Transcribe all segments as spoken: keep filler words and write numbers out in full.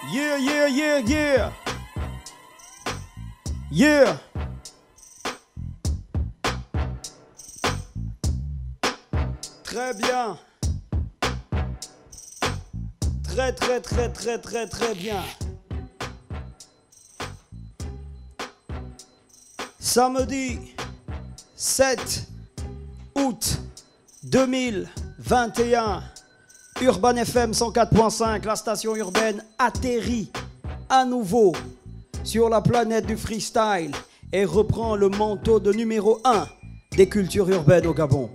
Yeah, yeah, yeah, yeah. Yeah. Très bien. Très, très, très, très, très, très bien. Samedi sept août deux mille vingt et un, Urban F M cent quatre point cinq, la station urbaine atterrit à nouveau sur la planète du freestyle et reprend le manteau de numéro un des cultures urbaines au Gabon.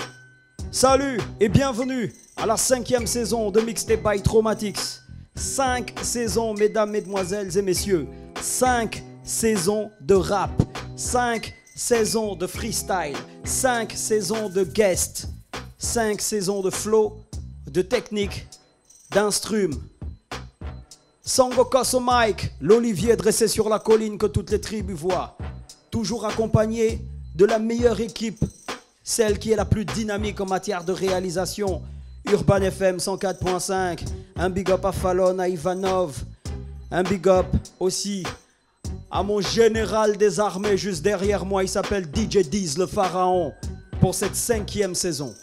Salut et bienvenue à la cinquième saison de Mixtape by Traumatics. Cinq saisons, mesdames, mesdemoiselles et messieurs. Cinq saisons de rap. Cinq saisons de freestyle. Cinq saisons de guest. Cinq saisons de flow, de technique, d'instrum. Sangokos au mic, l'olivier dressé sur la colline que toutes les tribus voient. Toujours accompagné de la meilleure équipe, celle qui est la plus dynamique en matière de réalisation. Urban F M cent quatre point cinq, un big up à Fallon, à Ivanov, un big up aussi à mon général des armées juste derrière moi, il s'appelle D J Deez le pharaon pour cette cinquième saison.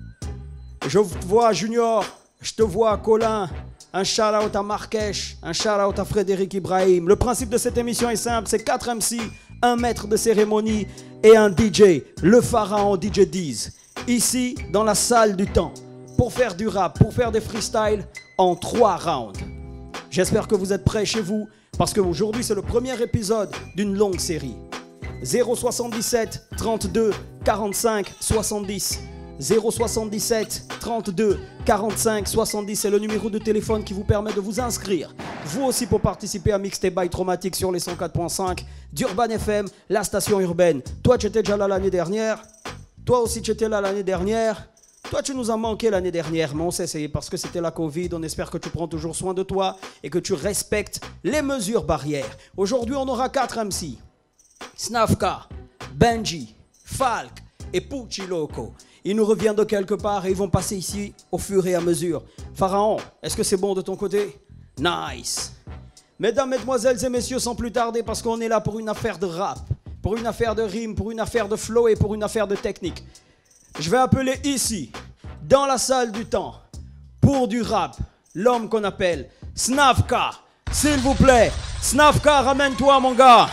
Je vois Junior, je te vois Colin, un shout-out à Marrakech, un shout-out à Frédéric Ibrahim. Le principe de cette émission est simple, c'est quatre M C, un maître de cérémonie et un D J, le pharaon D J Deez, ici dans la salle du temps, pour faire du rap, pour faire des freestyles en trois rounds. J'espère que vous êtes prêts chez vous, parce qu'aujourd'hui c'est le premier épisode d'une longue série. zéro soixante-dix-sept trente-deux quarante-cinq soixante-dix. zéro soixante-dix-sept trente-deux quarante-cinq soixante-dix, c'est le numéro de téléphone qui vous permet de vous inscrire. Vous aussi pour participer à Mixtape by Traumatics sur les cent quatre point cinq d'Urban F M, la station urbaine. Toi tu étais déjà là l'année dernière, toi aussi tu étais là l'année dernière. Toi, tu nous as manqué l'année dernière, mais on sait, c'est parce que c'était la Covid. On espère que tu prends toujours soin de toi et que tu respectes les mesures barrières. Aujourd'hui, on aura quatre M C. Snafka, Benji, Falk et Pucci Loco. Ils nous reviennent de quelque part et ils vont passer ici au fur et à mesure. Pharaon, est-ce que c'est bon de ton côté? Nice. Mesdames, mesdemoiselles et messieurs, sans plus tarder, parce qu'on est là pour une affaire de rap, pour une affaire de rime, pour une affaire de flow et pour une affaire de technique. Je vais appeler ici, dans la salle du temps, pour du rap, l'homme qu'on appelle Snafka. S'il vous plaît, Snafka, ramène-toi mon gars.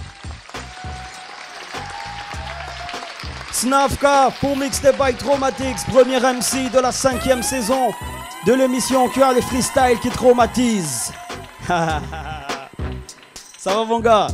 Snafka pour Mixtape by Traumatics, premier M C de la cinquième saison de l'émission qui a les freestyles qui traumatisent. Ça va mon gars?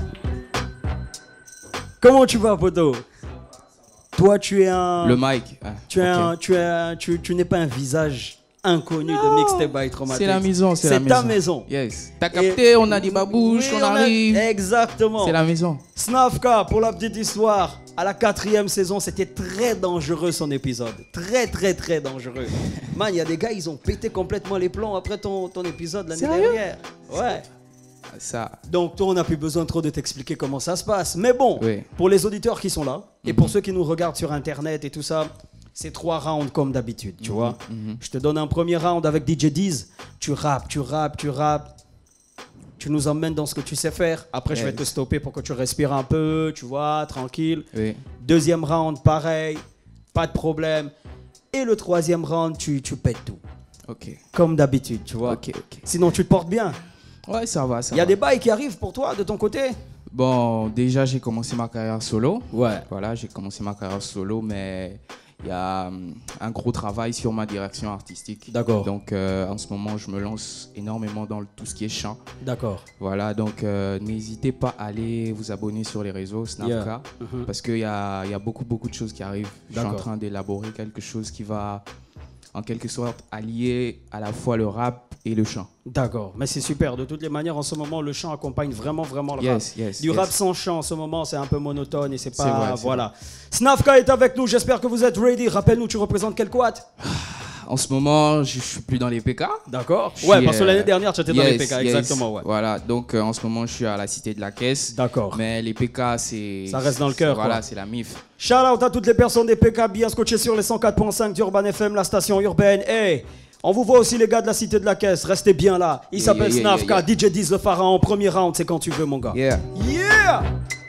Comment tu vas poto? Toi, tu es un... Le mic. Ah, tu, es okay. un, tu, es un, tu, tu n'es pas un visage inconnu non, de Mixtape by Traumatics. C'est la maison, c'est la maison. C'est ta maison. Yes. T'as capté, et on a dit babouche, oui, on, on arrive. A... Exactement. C'est la maison. Snafka, pour la petite histoire, à la quatrième saison, c'était très dangereux son épisode. Très, très, très dangereux. Man, il y a des gars, ils ont pété complètement les plombs après ton, ton épisode l'année dernière. Ouais. Ça. Donc toi on n'a plus besoin trop de t'expliquer comment ça se passe. Mais bon, oui. Pour les auditeurs qui sont là, mm-hmm. et pour ceux qui nous regardent sur internet et tout ça, c'est trois rounds comme d'habitude, tu mm-hmm. vois. Mm-hmm. Je te donne un premier round avec D J Deez. Tu rappes, tu rappes, tu rappes. Tu nous emmènes dans ce que tu sais faire. Après yes. je vais te stopper pour que tu respires un peu, tu vois, tranquille. Oui. Deuxième round, pareil, pas de problème. Et le troisième round, tu, tu pètes tout. Ok. Comme d'habitude, tu vois. Ok, ok. Sinon tu te portes bien. Ouais, ça va, ça Il y a va. des bails qui arrivent pour toi, de ton côté? Bon, déjà, j'ai commencé ma carrière solo. Ouais. Voilà, j'ai commencé ma carrière solo, mais il y a um, un gros travail sur ma direction artistique. D'accord. Donc, euh, en ce moment, je me lance énormément dans le, tout ce qui est chant. D'accord. Voilà, donc euh, n'hésitez pas à aller vous abonner sur les réseaux Snafka, yeah. mm-hmm. parce qu'il y a, y a beaucoup, beaucoup de choses qui arrivent. Je suis en train d'élaborer quelque chose qui va, en quelque sorte, allier à la fois le rap et le chant. D'accord, mais c'est super. De toutes les manières, en ce moment, le chant accompagne vraiment, vraiment le yes, rap. Yes, du yes. rap sans chant, en ce moment, c'est un peu monotone et c'est pas... C'est vrai, voilà. vrai. Snafka est avec nous, j'espère que vous êtes ready. Rappelle-nous, tu représentes quel quad? En ce moment, je suis plus dans les P K. D'accord. Ouais, parce que l'année dernière, tu étais yes, dans les P K, yes. exactement. Ouais. Voilà, donc euh, en ce moment, je suis à la Cité de la Caisse. D'accord. Mais les P K, c'est... Ça reste dans le cœur. Voilà, c'est la M I F. Shout out à toutes les personnes des P K bien scotchées sur les cent quatre point cinq d'Urban F M, la station urbaine. Hey, On vous voit aussi les gars de la Cité de la Caisse, restez bien là. Il Yeah, s'appelle yeah, yeah, Snafka, yeah, yeah. D J Diz le Pharaon, premier round, c'est quand tu veux mon gars. Yeah. Yeah!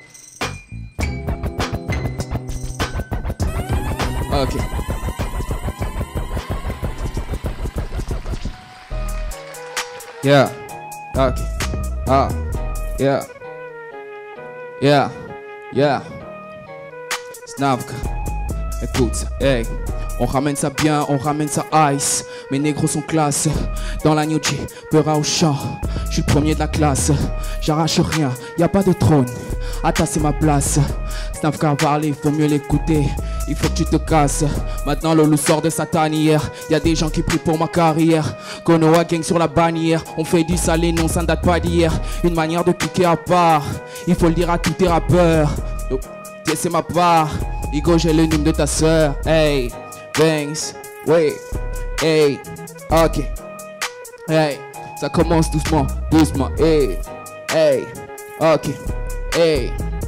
Ok. Yeah. Ok. Ah. Yeah. Yeah. Yeah. Snafka. Écoute, hey. On ramène ça bien, on ramène ça ice. Mes négros sont classe. Dans la New G, Peura au champ. Je suis le premier de la classe. J'arrache rien, y a pas de trône. Attends, c'est ma place. Snafka a parlé, faut mieux l'écouter. Il faut que tu te casses. Maintenant le loup sort de sa tanière. Y a des gens qui prient pour ma carrière. Konoha gang sur la bannière. On fait du salé, non ça ne date pas d'hier. Une manière de piquer à part. Il faut le dire à tous tes rappeurs. Oh, c'est ma part. Igo, j'ai le numéro de ta soeur. Hey, Banks, ouais, hey, ok. Hey, ça commence doucement, doucement. Hey, hey, ok. Hey,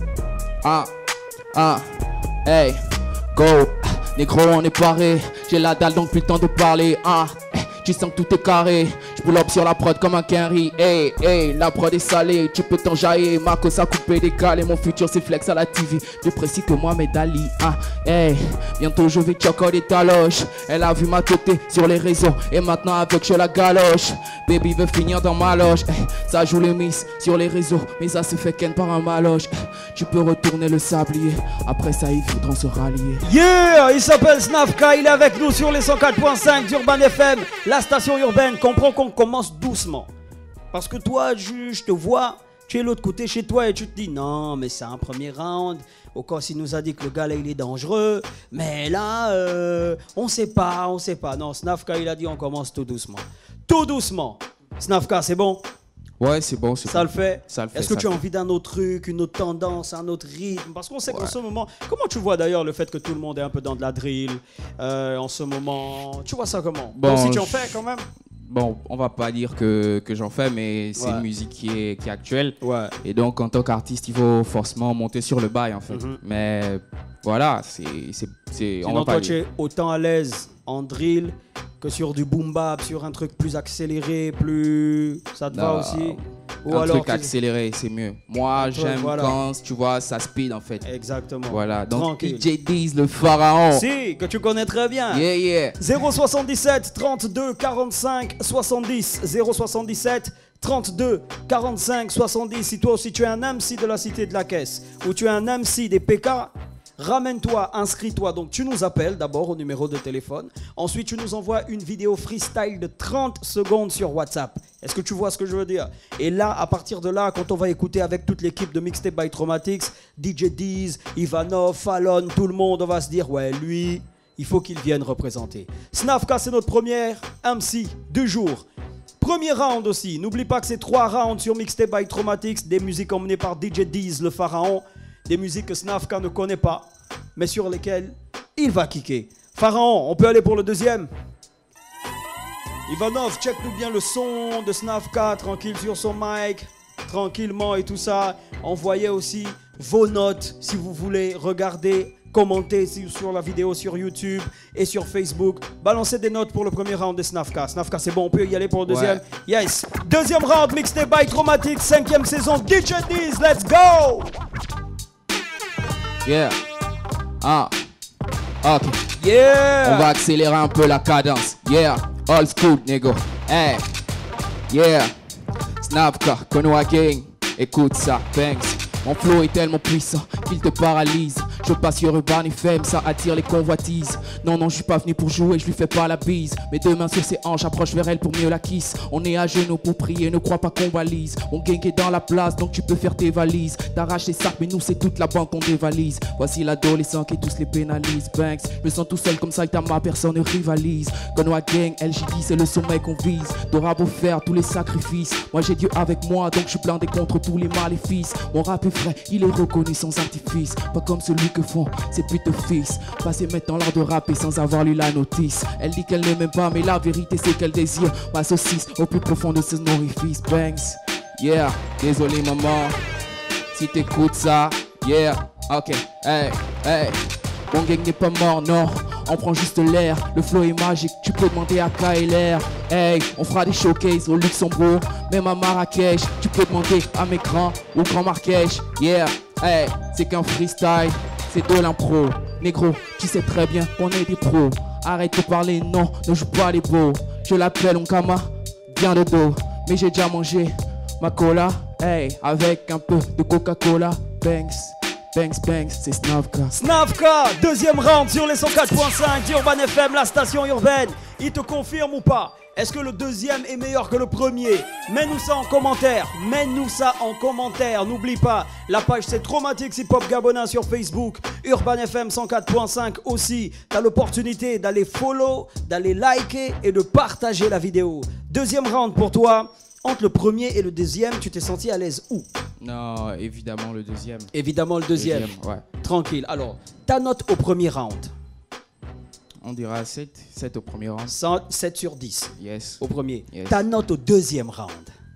ah, ah, hey. Go, négro on est paré. J'ai la dalle donc plus le temps de parler. Ah, tu sens que tout est carré. Je pull up sur la prod comme un Kenry. Hey, hey, la prod est salée. Tu peux t'enjailler. Marco ça coupé décalé. Mon futur c'est flex à la T V. Plus précis que moi mais Dali. Ah, hey, bientôt je vais chocoler ta loge. Elle a vu ma tête sur les réseaux. Et maintenant avec je la galoche. Baby veut finir dans ma loge. Hey, ça joue les miss sur les réseaux. Mais ça se fait ken par un maloche. Hey, tu peux retourner le sablier. Après ça il faudra se rallier. Yeah, il s'appelle Snafka, il est avec nous sur les cent quatre point cinq d'Urban F M, la station urbaine. Comprends qu'on commence doucement. Parce que toi, je, je te vois, tu es de l'autre côté chez toi et tu te dis non, mais c'est un premier round. Au cas il nous a dit que le gars là il est dangereux. Mais là, euh, on sait pas, on sait pas. Non, Snafka il a dit on commence tout doucement. Tout doucement. Snafka, c'est bon? Ouais, c'est bon, c'est Ça bon. le fait. Ça le fait. Est-ce que ça tu as fait. envie d'un autre truc, une autre tendance, un autre rythme? Parce qu'on sait Ouais. qu'en ce moment, comment tu vois d'ailleurs le fait que tout le monde est un peu dans de la drill euh, en ce moment? Tu vois ça comment? Bon, Bon, si tu en je- fais quand même. Bon, on va pas dire que, que j'en fais, mais c'est Ouais. une musique qui est, qui est actuelle. Ouais. Et donc, en tant qu'artiste, il faut forcément monter sur le bail, en fait. Mhm. Mais voilà, c'est... c'est- c'est- on Sinon, va pas toi, dire. tu es autant à l'aise en drill que sur du boom bap, sur un truc plus accéléré, plus. Ça te va Non, aussi? Un truc tu- accéléré, c'est mieux. Moi, Un truc, j'aime voilà. quand, tu vois, ça speed, en fait. Exactement. Voilà, donc Tranquille. D J Diz, le pharaon. Si, que tu connais très bien. Yeah, yeah. zéro soixante-dix-sept trente-deux quarante-cinq soixante-dix zéro soixante-dix-sept trente-deux quarante-cinq soixante-dix. Si toi aussi tu es un M C de la Cité de la Caisse ou tu es un M C des P K, ramène-toi, inscris-toi. Donc tu nous appelles d'abord au numéro de téléphone. Ensuite tu nous envoies une vidéo freestyle de trente secondes sur WhatsApp. Est-ce que tu vois ce que je veux dire? Et là, à partir de là, quand on va écouter avec toute l'équipe de Mixtape by Traumatics, D J Diz, Ivanov, Fallon, tout le monde, on va se dire ouais lui, il faut qu'il vienne représenter. Snafka, c'est notre première M C du jour. Premier round aussi. N'oublie pas que c'est trois rounds sur Mixtape by Traumatics, des musiques emmenées par D J Diz, le pharaon, des musiques que Snafka ne connaît pas, mais sur lesquelles il va kicker. Pharaon, on peut aller pour le deuxième? Ivanov, check-nous bien le son de Snafka, tranquille sur son mic, tranquillement et tout ça. Envoyez aussi vos notes si vous voulez regarder, commenter sur la vidéo sur YouTube et sur Facebook. Balancez des notes pour le premier round de Snafka. Snafka, c'est bon, on peut y aller pour le deuxième? Ouais. Yes. Deuxième round, Mixtape by Traumatics, cinquième saison, D J Diz, let's go! Yeah. Ah. Ok. Yeah! On va accélérer un peu la cadence. Yeah. Old school, nigga. Hey. Yeah. Snafka, Konoha Gang. Écoute ça, Banks. Mon flow est tellement puissant qu'il te paralyse. Je passe sur Urban F M, ça attire les convoitises. Non, non, je suis pas venu pour jouer, je lui fais pas la bise. Mes deux mains sur ses hanches, approche vers elle pour mieux la kiss. On est à genoux pour prier, ne crois pas qu'on balise. Mon gang est dans la place, donc tu peux faire tes valises. T'arraches les sacs, mais nous c'est toute la banque qu'on dévalise. Voici l'adolescent qui tous les pénalise. Banks, je me sens tout seul comme ça et ta ma personne ne rivalise. Konoha Gang, L J D, c'est le sommet qu'on vise. T'auras beau faire tous les sacrifices. Moi j'ai Dieu avec moi, donc je suis blindé contre tous les maléfices. Mon rap est frais, il est reconnu sans artifice. Pas comme celui que font ses putes fils. Passer maintenant l'art de rapper sans avoir lu la notice. Elle dit qu'elle ne m'aime pas, mais la vérité c'est qu'elle désire ma saucisse au plus profond de ses orifices. Banks, yeah, désolé maman, si t'écoutes ça, yeah, ok, hey, hey. Mon gang n'est pas mort, non, on prend juste l'air. Le flow est magique, tu peux demander à K L R. Hey, on fera des showcases au Luxembourg, même à Marrakech. Tu peux demander à mes grands ou Grand Marrakech. Yeah, hey, c'est qu'un freestyle, c'est de l'impro. Négro, tu sais très bien qu'on est des pros. Arrête de parler, non, ne joue pas les beaux. Je l'appelle Onkama, bien de dos. Mais j'ai déjà mangé ma cola, hey, avec un peu de Coca-Cola. Banks, Banks, Banks, c'est Snavka. Snavka, deuxième round sur les cent quatre point cinq d'Urban F M, la station urbaine. Il te confirme ou pas? Est-ce que le deuxième est meilleur que le premier? Mets-nous ça en commentaire. Mets-nous ça en commentaire. N'oublie pas, la page c'est Traumatics Hip Hop Gabonais sur Facebook. Urban F M cent quatre point cinq aussi. Tu as l'opportunité d'aller follow, d'aller liker et de partager la vidéo. Deuxième round pour toi. Entre le premier et le deuxième, tu t'es senti à l'aise où? Non, évidemment le deuxième. Évidemment le deuxième. deuxième ouais. Tranquille. Alors, ta note au premier round? On dira sept, sept au premier round. sept sur dix. Yes. Au premier. Yes. Ta note au deuxième round?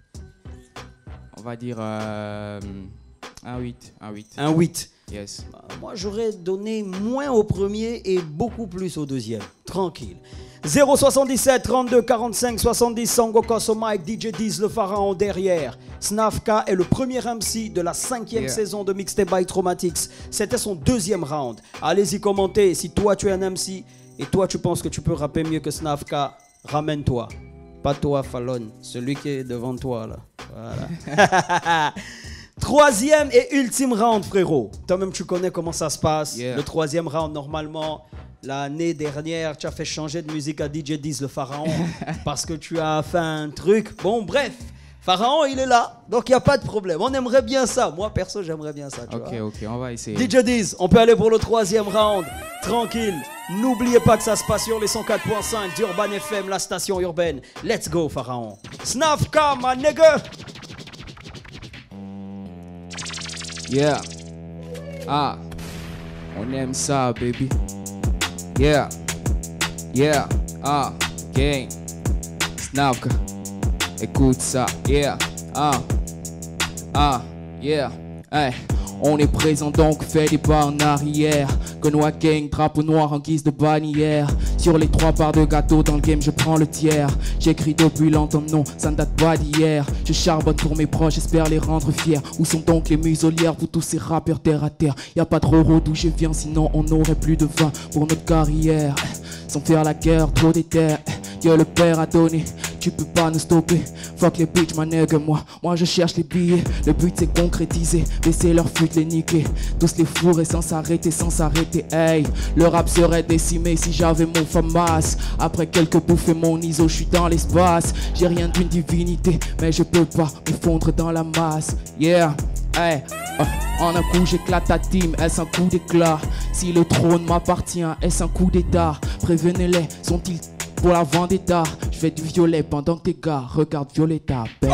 On va dire euh, un huit. Un huit. Un huit. Yes. Moi, j'aurais donné moins au premier et beaucoup plus au deuxième. Tranquille. zéro soixante-dix-sept trente-deux quarante-cinq soixante-dix Sangokos au mic, D J Diz le pharaon derrière. Snavka est le premier M C de la cinquième yeah. saison de Mixtape by Traumatics. C'était son deuxième round. Allez-y commenter si toi tu es un M C et toi tu penses que tu peux rapper mieux que Snavka, ramène-toi. Pas toi Fallon, celui qui est devant toi là. Voilà. Troisième et ultime round, frérot. Toi-même, tu connais comment ça se passe. Yeah. Le troisième round, normalement, l'année dernière, tu as fait changer de musique à D J Diz, le pharaon, parce que tu as fait un truc. Bon, bref, pharaon, il est là, donc il n'y a pas de problème. On aimerait bien ça. Moi, perso, j'aimerais bien ça. Tu ok, vois. ok, on va essayer. D J Diz, on peut aller pour le troisième round. Tranquille. N'oubliez pas que ça se passe sur les cent quatre point cinq d'Urban F M, la station urbaine. Let's go, pharaon. Snavka, my nigga. Yeah. Ah. On aime ça, baby. Yeah. Yeah. Ah. Gang. Snavka. Écoute ça. Yeah. Ah. Ah. Yeah. Hey. On est présent donc fait des pas en arrière. Grenouille gang, drapeau noir en guise de bannière. Sur les trois parts de gâteau dans le game je prends le tiers. J'écris depuis longtemps, non, ça ne date pas d'hier. Je charbonne pour mes proches, j'espère les rendre fiers. Où sont donc les muselières pour tous ces rappeurs terre à terre? Y'a pas trop road d'où je viens, sinon on n'aurait plus de vin pour notre carrière. Sans faire la guerre, trop d'éther. Dieu le père a donné, tu peux pas nous stopper. Fuck les bitches, ma nègre, moi, moi je cherche les billets. Le but c'est concrétiser, baisser leur fuite, les niquer. Tous les fourrer sans s'arrêter, sans s'arrêter, hey. Le rap serait décimé si j'avais mon famas. Après quelques bouffées, mon I S O, je suis dans l'espace. J'ai rien d'une divinité, mais je peux pas me fondre dans la masse. Yeah, hey. Oh, en un coup j'éclate ta team, est-ce un coup d'éclat? Si le trône m'appartient, est-ce un coup d'état? Prévenez-les, sont-ils pour la vendetta? Je fais du violet pendant que tes gars regardent Violetta. Banks.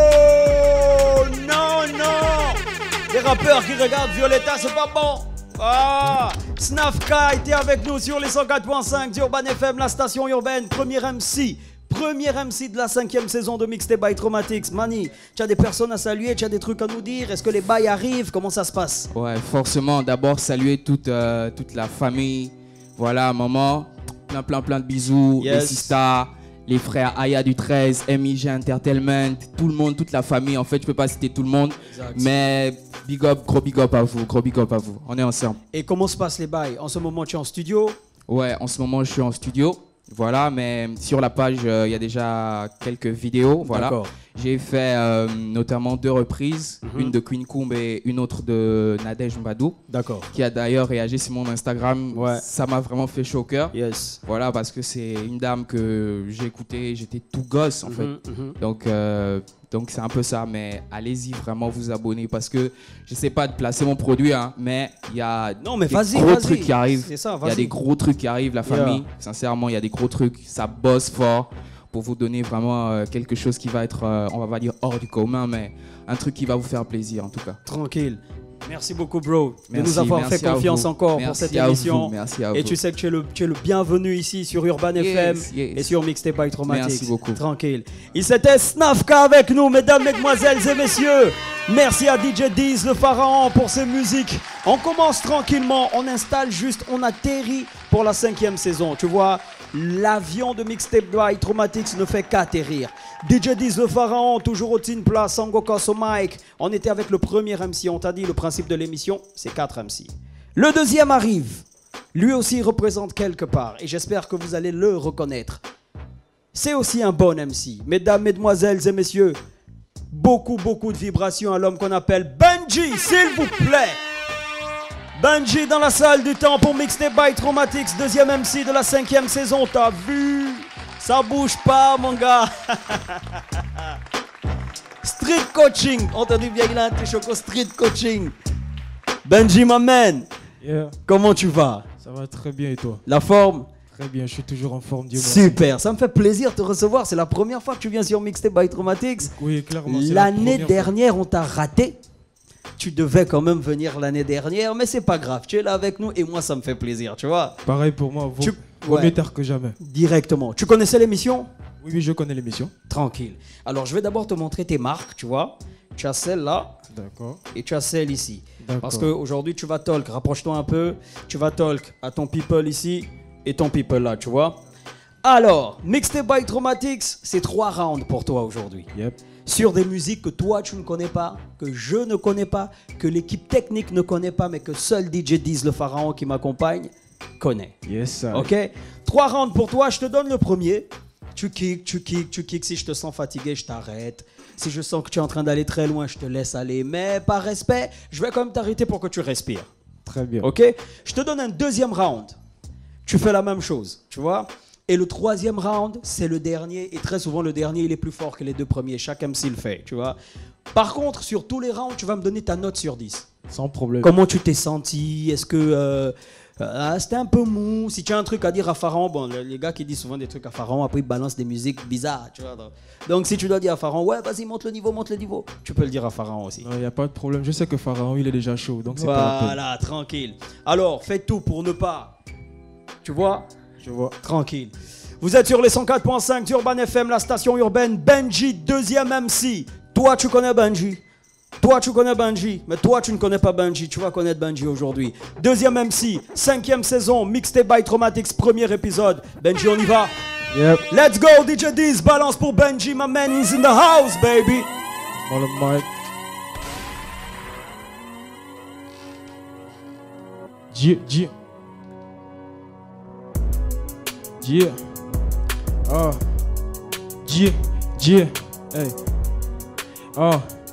Oh non, non. Les rappeurs qui regardent Violetta, c'est pas bon. Ah, Snavka était avec nous sur les cent quatre point cinq d'Urban F M, la station urbaine. Premier M C. Premier M C de la cinquième saison de Mixtape by Traumatics. Mani, tu as des personnes à saluer, tu as des trucs à nous dire? Est-ce que les bails arrivent? Comment ça se passe? Ouais, forcément, d'abord saluer toute, euh, toute la famille. Voilà, maman, plein plein plein de bisous. Yes. Les sisters, les frères Aya du treize, M I G Entertainment, tout le monde, toute la famille. En fait, je peux pas citer tout le monde, exact. Mais big up, gros big up à vous, gros big up à vous. On est ensemble. Et comment se passent les bails? En ce moment, tu es en studio? Ouais, en ce moment, je suis en studio. Voilà, mais sur la page, il euh, y a déjà quelques vidéos. Voilà. J'ai fait euh, notamment deux reprises, mm-hmm. une de Queen Coombe et une autre de Nadège Mbadou. D'accord. Qui a d'ailleurs réagi sur mon Instagram. Ouais. Ça m'a vraiment fait chaud au cœur. Yes. Voilà, parce que c'est une dame que j'ai écoutée, j'étais tout gosse en mm-hmm, fait. Mm-hmm. Donc, euh, donc c'est un peu ça. Mais allez-y vraiment vous abonner parce que je sais pas de placer mon produit, hein, mais il y a non, mais des vas-y, gros vas-y. trucs qui arrivent. C'est ça, il y a des gros trucs qui arrivent, la famille. Yeah. Sincèrement, il y a des gros trucs. Ça bosse fort. Pour vous donner vraiment euh, quelque chose qui va être, euh, on va pas dire hors du commun, mais un truc qui va vous faire plaisir en tout cas. Tranquille. Merci beaucoup, bro, merci, de nous avoir fait confiance encore merci pour cette émission. Vous, merci à et vous. tu sais que tu es le, tu es le bienvenu ici sur Urban yes, F M yes. et sur Mixtape by Traumatics. Merci beaucoup. Tranquille. Il s'était Snavka avec nous, mesdames, mesdemoiselles et messieurs. Merci à D J Diz, le pharaon, pour ses musiques On commence tranquillement, on installe juste, on atterrit pour la cinquième saison. Tu vois, l'avion de Mixtape by Traumatics ne fait qu'atterrir. D J Diz le Pharaon, toujours au Tin Place, Sango Kosso Mike. On était avec le premier M C, on t'a dit le principe de l'émission, c'est quatre M C. Le deuxième arrive, lui aussi représente quelque part et j'espère que vous allez le reconnaître. C'est aussi un bon M C. Mesdames, mesdemoiselles et messieurs, beaucoup, beaucoup de vibrations à l'homme qu'on appelle Benji, s'il vous plaît. Benji dans la salle du temps pour Mixtape by Traumatics, deuxième M C de la cinquième saison. T'as vu? Ça bouge pas, mon gars. Street coaching. On t'a dit bien, il a un choco street coaching. Benji, my man. Yeah. Comment tu vas? Ça va très bien et toi? La forme? Très bien, je suis toujours en forme, Dieu merci. Super, ça me fait plaisir de te recevoir. C'est la première fois que tu viens sur Mixtape by Traumatics. Oui, clairement. L'année dernière, fois. on t'a raté. Tu devais quand même venir l'année dernière, mais c'est pas grave. Tu es là avec nous et moi, ça me fait plaisir, tu vois. Pareil pour moi, vaut, tu... vaut ouais. mieux tard que jamais. Directement. Tu connaissais l'émission? Oui, oui, je connais l'émission. Tranquille. Alors, je vais d'abord te montrer tes marques, tu vois. Tu as celle-là. D'accord. Et tu as celle ici. Parce qu'aujourd'hui, tu vas talk. Rapproche-toi un peu. Tu vas talk à ton people ici et ton people là, tu vois. Alors, Mixtape by Traumatics, c'est trois rounds pour toi aujourd'hui. Yep. Sur des musiques que toi tu ne connais pas, que je ne connais pas, que l'équipe technique ne connaît pas, mais que seul D J Diz le Pharaon qui m'accompagne connaît. Yes, sir. Ok. Trois rounds pour toi, je te donne le premier. Tu kicks, tu kicks, tu kicks. Si je te sens fatigué, je t'arrête. Si je sens que tu es en train d'aller très loin, je te laisse aller. Mais par respect, je vais quand même t'arrêter pour que tu respires. Très bien. Ok. Je te donne un deuxième round. Tu fais la même chose, tu vois. Et le troisième round, c'est le dernier. Et très souvent, le dernier, il est plus fort que les deux premiers. Chaque M C le fait, tu vois. Par contre, sur tous les rounds, tu vas me donner ta note sur dix. Sans problème. Comment tu t'es senti? Est-ce que euh, euh, c'était un peu mou? Si tu as un truc à dire à Pharaon, bon, les gars qui disent souvent des trucs à Pharaon, après ils balancent des musiques bizarres, tu vois. Donc si tu dois dire à Pharaon, ouais, vas-y, monte le niveau, monte le niveau, tu peux le dire à Pharaon aussi. Il n'y a pas de problème. Je sais que Pharaon, il est déjà chaud, donc c'est pas la peine. Voilà, tranquille. Alors, faites tout pour ne pas... Tu vois? Je vois. Tranquille. Vous êtes sur les cent quatre point cinq d'Urban F M, la station urbaine. Benji, deuxième M C. Toi, tu connais Benji. Toi, tu connais Benji. Mais toi, tu ne connais pas Benji. Tu vas connaître Benji aujourd'hui. Deuxième M C, cinquième saison, Mixtape by Traumatics, premier épisode. Benji, on y va. Yep. Let's go, D J Diz. Balance pour Benji. My man is in the house, baby. On le mic. Yeah, yeah. Yeah. Oh. Yeah, yeah. Hey. Oh.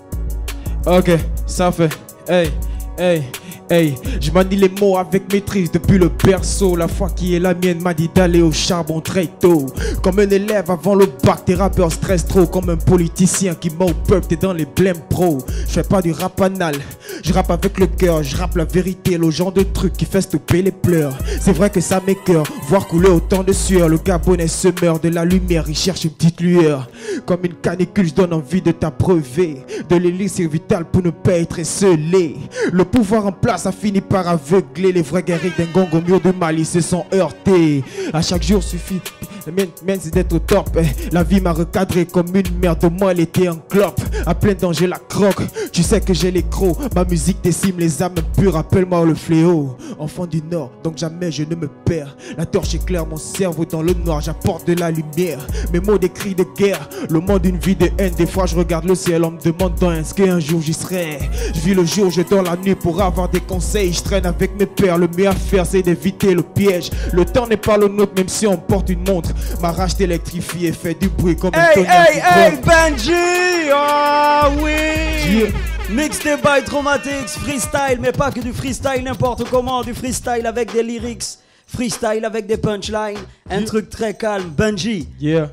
Ok, ça fait. Hey, hey. Hey, je manie les mots avec maîtrise depuis le berceau. La foi qui est la mienne m'a dit d'aller au charbon très tôt. Comme un élève avant le bac, tes rappeurs stressent trop. Comme un politicien qui ment au peuple, t'es dans les blèmes pro. Je fais pas du rap anal, je rappe avec le cœur. Je rappe la vérité, le genre de truc qui fait stopper les pleurs. C'est vrai que ça m'écoeure, voir couler autant de sueur. Le Gabonais se meurt de la lumière, il cherche une petite lueur. Comme une canicule, je donne envie de t'abreuver. De l'élixir vital pour ne pas être esselé. Le pouvoir en place ça finit par aveugler. Les vrais guerriers d'un gang au mur de Mali se sont heurtés. À chaque jour suffit même c'est d'être au top. La vie m'a recadré comme une merde. Au moins elle était en clope. À plein danger la croque. Tu sais que j'ai les crocs. Ma musique décime les âmes pures. Appelle-moi le fléau. Enfant du Nord, donc jamais je ne me perds. La torche éclaire mon cerveau dans le noir. J'apporte de la lumière. Mes mots des cris de guerre. Le monde une vie de haine. Des fois je regarde le ciel. On me demande dans est-ce qu'un jour j'y serai. Je vis le jour, je dors la nuit pour avoir des conseils. Je traîne avec mes pères. Le mieux à faire c'est d'éviter le piège. Le temps n'est pas le nôtre même si on porte une montre. Ma rage t'électrifie et fait du bruit comme hey, un tonnerre. Hey, hey, hey, Benji! Oh oui! Yeah. Mixtape by Traumatics, freestyle, mais pas que du freestyle n'importe comment, du freestyle avec des lyrics, freestyle avec des punchlines, un yeah. truc très calme. Benji, yeah.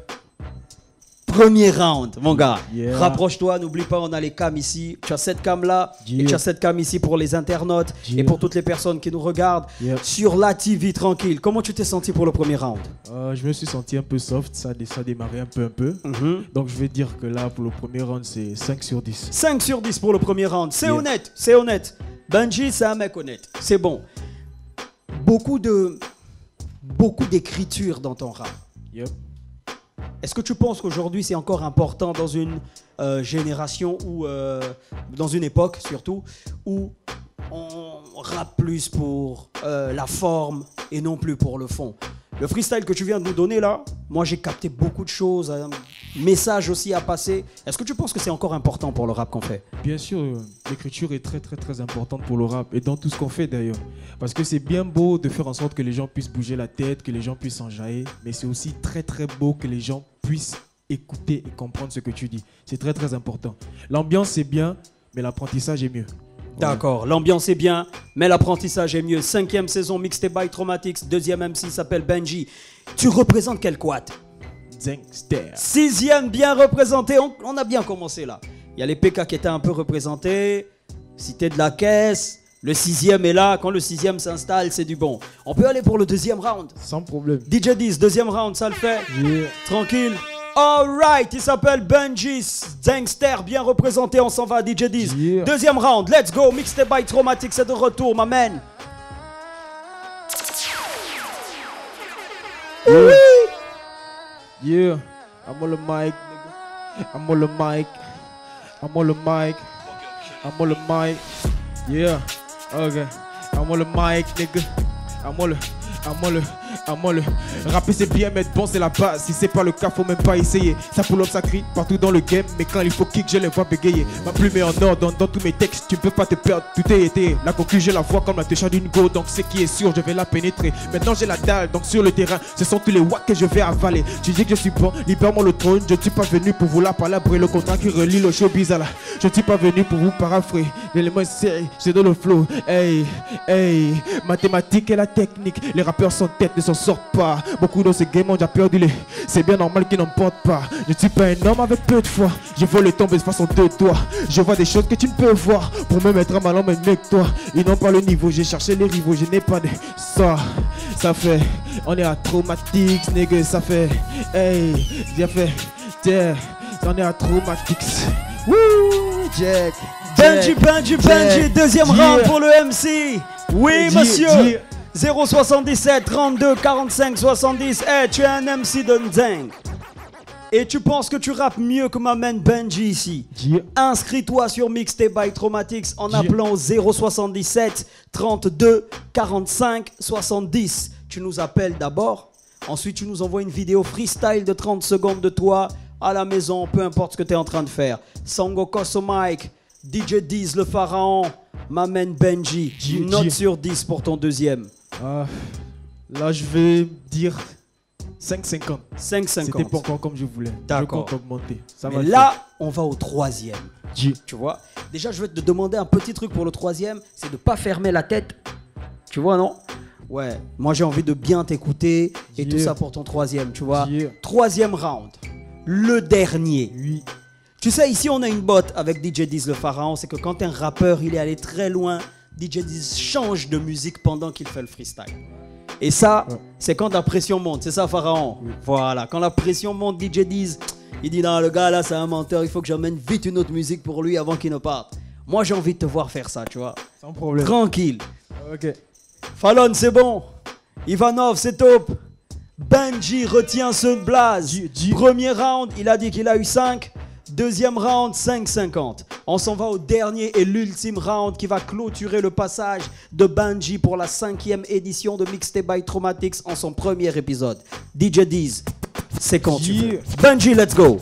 Premier round, mon gars. Yeah. Rapproche-toi, n'oublie pas, on a les cams ici. Tu as cette cam là, yeah. et tu as cette cam ici pour les internautes yeah. et pour toutes les personnes qui nous regardent yeah. sur la T V tranquille. Comment tu t'es senti pour le premier round? euh, Je me suis senti un peu soft, ça, ça démarrait un peu un peu. Mm-hmm. Donc je vais dire que là pour le premier round c'est cinq sur dix. cinq sur dix pour le premier round, c'est yeah. honnête, c'est honnête. Benji c'est un mec honnête, c'est bon. Beaucoup de beaucoup d'écriture dans ton rap. Yep. Est-ce que tu penses qu'aujourd'hui c'est encore important dans une euh, génération ou euh, dans une époque surtout où on, rappe plus pour euh, la forme et non plus pour le fond. Le freestyle que tu viens de nous donner là, moi j'ai capté beaucoup de choses, un message aussi à passer. Est-ce que tu penses que c'est encore important pour le rap qu'on fait? Bien sûr, euh, l'écriture est très très très importante pour le rap et dans tout ce qu'on fait d'ailleurs. Parce que c'est bien beau de faire en sorte que les gens puissent bouger la tête, que les gens puissent s'enjailler, mais c'est aussi très très beau que les gens puissent écouter et comprendre ce que tu dis. C'est très très important. L'ambiance c'est bien, mais l'apprentissage est mieux. D'accord, l'ambiance est bien, mais l'apprentissage est mieux. Cinquième saison, Mixtape by Traumatics, deuxième M C s'appelle Benji. Tu représentes quel quad? Zangster. Sixième, bien représenté, on, on a bien commencé là. Il y a les P K qui étaient un peu représentés, Cité de la Caisse, le sixième est là, quand le sixième s'installe, c'est du bon. On peut aller pour le deuxième round. Sans problème. D J dix, deuxième round, ça le fait. Yeah. Tranquille. Alright, il s'appelle Benji, Zangster, bien représenté, on s'en va à D J dix. Yeah. Deuxième round, let's go, Mixtape by Traumatics, c'est de retour, ma man. Yeah. Yeah. I'm on the mic, nigga. I'm on the mic. I'm on the mic. I'm on the mic. Yeah. Okay. I'm on the mic, nigga. I'm on the... I'm on le, I'm on le. Rapper c'est bien, mais être bon c'est la base. Si c'est pas le cas, faut même pas essayer. Ça pull up, ça crie partout dans le game. Mais quand il faut kick, je les vois bégayer. Ma plume est en ordre dans, dans tous mes textes. Tu peux pas te perdre, tout est été. La conclusion, je la vois comme la técha d'une go. Donc c'est qui est sûr, je vais la pénétrer. Maintenant j'ai la dalle, donc sur le terrain, ce sont tous les wacks que je vais avaler. Tu dis que je suis bon, libère-moi le trône. Je ne suis pas venu pour vous la palabrer. Le contrat qui relie le showbiz à la. Je ne suis pas venu pour vous paraphré. L'élément c'est, c'est dans le flow. Hey, hey, mathématiques et la technique. Les rappeurs sans tête ne s'en sortent pas. Beaucoup dans ce game ont déjà perdu les. C'est bien normal qu'ils n'en portent pas. Je ne suis pas un homme avec peu de foi. Je vois les tomber de façon de toi. Je vois des choses que tu ne peux voir. Pour me mettre un malin mais mieux que toi. Ils n'ont pas le niveau, j'ai cherché les rivaux. Je n'ai pas de ça. Ça fait. On est à Traumatics, nigga. Ça fait. Hey, j'ai fait. Tiens, on est à Traumatics. Wouh, Jack. Benji, Benji, Benji, deuxième Yeah. round pour le M C. Oui, Yeah, monsieur. yeah. zéro soixante-dix-sept trente-deux quarante-cinq soixante-dix. Hey, tu es un M C de Nzeng. Et tu penses que tu rappes mieux que ma man Benji ici. Yeah. Inscris-toi sur Mixtape by Traumatics en Yeah. appelant au zéro soixante-dix-sept trente-deux quarante-cinq soixante-dix. Tu nous appelles d'abord. Ensuite, tu nous envoies une vidéo freestyle de trente secondes de toi à la maison, peu importe ce que tu es en train de faire. Sango Koso Mike, D J dix, le pharaon, ma man Benji. Yeah, Une note yeah. sur dix pour ton deuxième. Ah, là, je vais dire cinq cinquante. cinq cinquante. C'était pas encore comme je voulais. D'accord. Je compte augmenter. Ça Mais va le là, on va au troisième. faire. Yeah. Tu vois? Déjà, je vais te demander un petit truc pour le troisième, c'est de pas fermer la tête. Tu vois, non? Ouais. Moi, j'ai envie de bien t'écouter et Yeah. tout ça pour ton troisième, tu vois? Yeah. Troisième round. Le dernier. Oui. Tu sais, ici, on a une botte avec D J dix, le pharaon. C'est que quand un rappeur, il est allé très loin, D J dix change de musique pendant qu'il fait le freestyle. Et ça, Ouais. c'est quand la pression monte. C'est ça, pharaon? Oui. Voilà. Quand la pression monte, D J dix, il dit non, le gars là, c'est un menteur. Il faut que j'amène vite une autre musique pour lui avant qu'il ne parte. Moi, j'ai envie de te voir faire ça, tu vois. Sans problème. Tranquille. Ok. Fallon, c'est bon. Ivanov, c'est top. Benji retient ce blaze. J- J- Premier round, il a dit qu'il a eu cinq. Deuxième round, cinq cinquante. On s'en va au dernier et l'ultime round qui va clôturer le passage de Benji pour la cinquième édition de Mixtape by Traumatics en son premier épisode. D J dix, c'est quand tu Yeah. veux. Benji, let's go.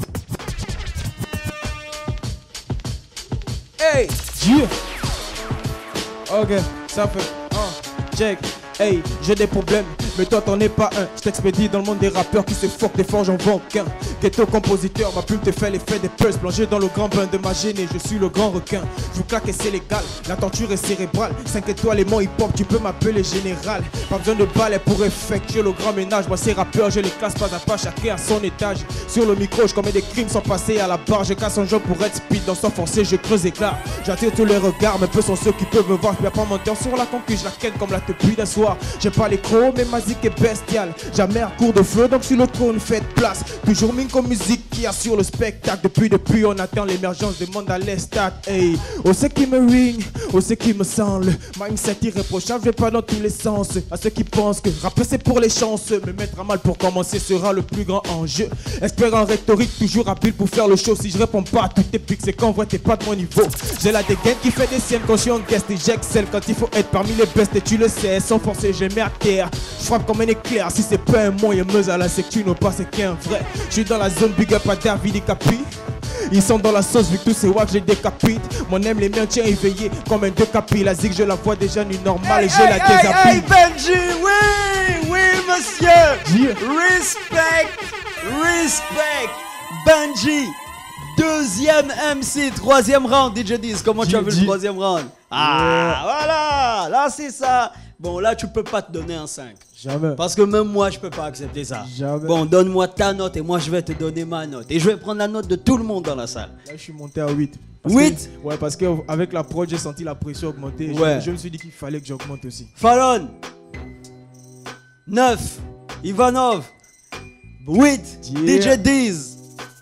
Hey! Yeah. Ok, ça fait un check. Hey, j'ai des problèmes, mais toi t'en es pas un. Je t'expédie dans le monde des rappeurs qui se fuck des forges en vend qu'un. Ghetto compositeur, ma plume te fait l'effet des pulses. Plongé dans le grand bain de ma gênée, je suis le grand requin. Je vous claque et c'est légal, la torture est cérébrale. cinq étoiles et mon hip hop, tu peux m'appeler général. Pas besoin de balai pour effectuer le grand ménage. Moi ces rappeurs, je les classe pas à pas, chacun à son étage. Sur le micro, je commets des crimes sans passer à la barre. Je casse un jeu pour être speed, dans son forcé, je creuse éclat. J'attire tous les regards, mais peu sont ceux qui peuvent me voir. Je viens pas mentir sur la conquête, je la ken comme la tepuie d'un soir. J'ai pas les crocs, mais ma zik est bestiale. Jamais à court de feu, donc sur le trône, faites place. Toujours ming Minko Music qui assure le spectacle. Depuis, depuis, on attend l'émergence des mondes à l'estat. Hey, oh, ce qui me ring, oh, ce qui me sent le mindset irréprochable. Je vais pas dans tous les sens. À ceux qui pensent que rapper c'est pour les chanceux. Me mettre à mal pour commencer sera le plus grand enjeu. Expert en rhétorique, toujours habile pour faire le show. Si je réponds pas à tout tes pics, c'est qu'en vrai t'es pas de mon niveau. J'ai la dégaine qui fait des siennes quand je suis en guest et j'excelle quand il faut être parmi les bestes et tu le sais. Sans forcer, je mets à terre. Je frappe comme un éclair. Si c'est pas un moyen meuse à la c'est que tu n'as pas, c'est qu'un vrai. Je suis dans la zone big up à David et Capi. Ils sont dans la sauce vu que tous ces wack je les décapite. Mon aime les miens tient éveillé comme un décapi. La zig je la vois déjà nu normal et je la déshabille. Hey Benji, oui, oui monsieur. Yeah. Respect, respect. Benji, deuxième M C, troisième round D J Diz. Comment tu as vu le troisième round? Ah, voilà, là c'est ça. Bon, là tu peux pas te donner un cinq. Jamais. Parce que même moi je peux pas accepter ça. Jamais. Bon, donne-moi ta note et moi je vais te donner ma note. Et je vais prendre la note de tout le monde dans la salle. Là je suis monté à huit. Parce huit que, ouais, parce qu'avec la prod j'ai senti la pression augmenter. Et ouais. je, je me suis dit qu'il fallait que j'augmente aussi. Fallon neuf. Ivanov huit. Yeah. D J Diz.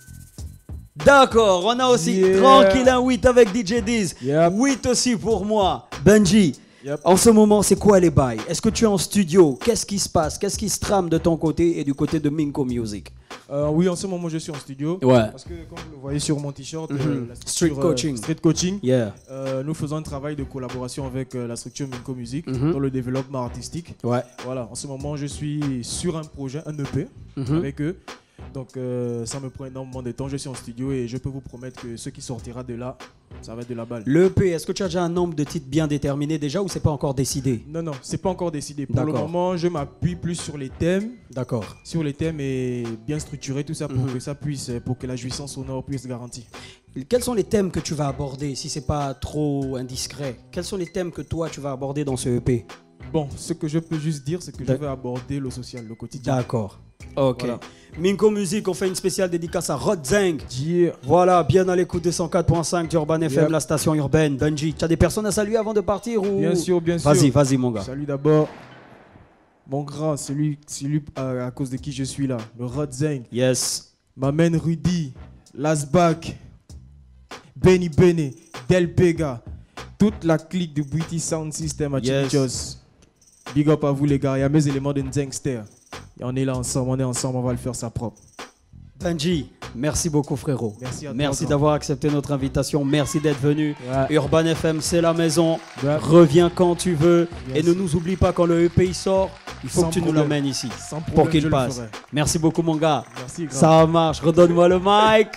D'accord, on a aussi Yeah. tranquille un huit avec D J Diz. Yep. huit aussi pour moi. Benji, Yep. en ce moment, c'est quoi les bails? Est-ce que tu es en studio? Qu'est-ce qui se passe? Qu'est-ce qui se trame de ton côté et du côté de Minko Music? Euh, oui, en ce moment je suis en studio. Ouais. Parce que comme vous le voyez sur mon t-shirt, Mm-hmm. euh, la Street structure, coaching. euh, street coaching. Yeah. Euh, nous faisons un travail de collaboration avec euh, la structure Minko Music Mhm. dans le développement artistique. Ouais. Voilà, en ce moment je suis sur un projet, un E P Mhm. avec eux. Donc euh, ça me prend énormément de temps. Je suis en studio et je peux vous promettre que ce qui sortira de là, ça va être de la balle. Le E P, est-ce que tu as déjà un nombre de titres bien déterminé déjà ou c'est pas encore décidé? Non, non, c'est pas encore décidé. Pour le D'accord. moment, je m'appuie plus sur les thèmes, D'accord. sur les thèmes et bien structurer tout ça pour Mhm. que ça puisse, pour que la jouissance sonore puisse être garantie. Quels sont les thèmes que tu vas aborder si c'est pas trop indiscret? Quels sont les thèmes que toi tu vas aborder dans ce E P? Bon, ce que je peux juste dire, c'est que je D'ac- vais aborder le social, le quotidien. D'accord. Ok. Voilà. Minko Music, on fait une spéciale dédicace à Rod Zeng. Yeah. Voilà, bien à l'écoute des cent quatre point cinq d'Urban F M, Yep. la station urbaine. Benji, tu as des personnes à saluer avant de partir ou... Bien sûr, bien sûr. Vas-y, vas-y mon gars. Salut d'abord mon grand, celui, celui à, à cause de qui je suis là, le Rod Zeng. Yes. M'amène Rudy, Lasbak, Benny Bene, Del Pega, toute la clique de British Sound System à Yes. Chimichos. Big up à vous les gars, il y a mes éléments de Nzengster. Et on est là ensemble, on est ensemble, on va le faire ça propre. Benji, merci beaucoup frérot. Merci à toi, Merci grand. d'avoir accepté notre invitation. Merci d'être venu. Ouais. Urban F M, c'est la maison. Ouais. Reviens quand tu veux. Yes. Et ne nous oublie pas quand le E P il sort. Il faut Sans que tu nous problème. l'emmènes ici. Sans problème, Pour je qu'il le passe. ferai. Merci beaucoup mon gars. Merci grand. Ça marche, redonne-moi le mic.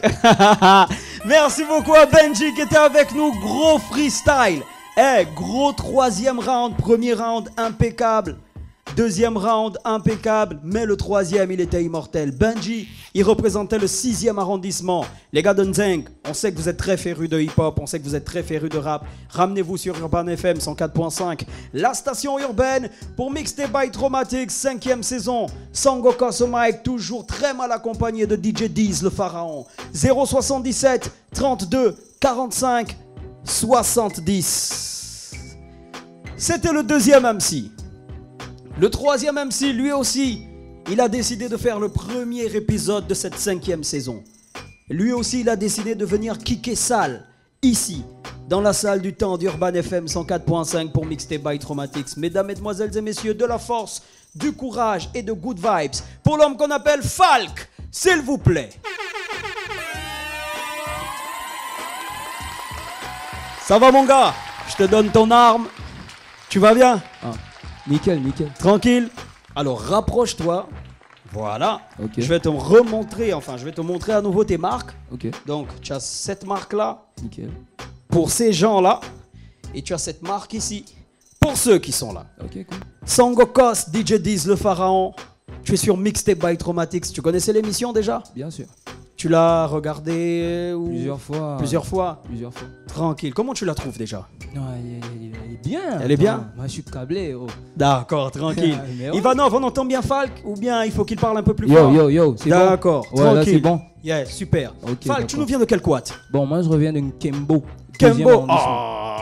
Merci beaucoup à Benji qui était avec nous. Gros freestyle. Eh, gros troisième round. Premier round impeccable. Deuxième round impeccable. Mais le troisième, il était immortel. Benji, il représentait le sixième arrondissement. Les gars de Nzeng, on sait que vous êtes très férus de hip-hop. On sait que vous êtes très férus de rap. Ramenez-vous sur Urban F M cent quatre point cinq. La station urbaine pour Mixtape by Traumatics, cinquième saison. Sango Mike, toujours très mal accompagné de D J Diz, le pharaon. zéro soixante-dix-sept trente-deux quarante-cinq soixante-dix. C'était le deuxième M C. Le troisième M C, lui aussi, il a décidé de faire le premier épisode de cette cinquième saison. Lui aussi, il a décidé de venir kicker sale, ici, dans la salle du temps d'Urban F M cent quatre point cinq pour Mixtape by Traumatics. Mesdames, mesdemoiselles et messieurs, de la force, du courage et de good vibes pour l'homme qu'on appelle Falk, s'il vous plaît. Ça va mon gars? Je te donne ton arme. Tu vas bien? Ah, nickel, nickel. Tranquille. Alors rapproche-toi. Voilà. Ok. Je vais te remontrer, enfin je vais te montrer à nouveau tes marques. Ok, Donc tu as cette marque-là nickel. pour ces gens-là. Et tu as cette marque ici pour ceux qui sont là. Ok, cool. Sangokos, D J Diz, le pharaon. Tu es sur Mixtape by Traumatics. Tu connaissais l'émission déjà? Bien sûr. Tu l'as regardé ou... Plusieurs fois. Plusieurs fois. Plusieurs fois. Tranquille. Comment tu la trouves déjà? Non, elle, elle- elle est bien. Elle est bien? Attends, moi, je suis câblé. Oh. D'accord, tranquille. Mais ouais. Ivanov, on entend bien Falk ou bien il faut qu'il parle un peu plus Yo, fort? yo, yo, c'est bon. D'accord, Ouais, là, tranquille. c'est bon. Yeah, super. Ok, Falk, tu d'accord. nous viens de quel quad? Bon, moi, je reviens d'un Kembo. Deuxième Kembo. arrondissement. Oh,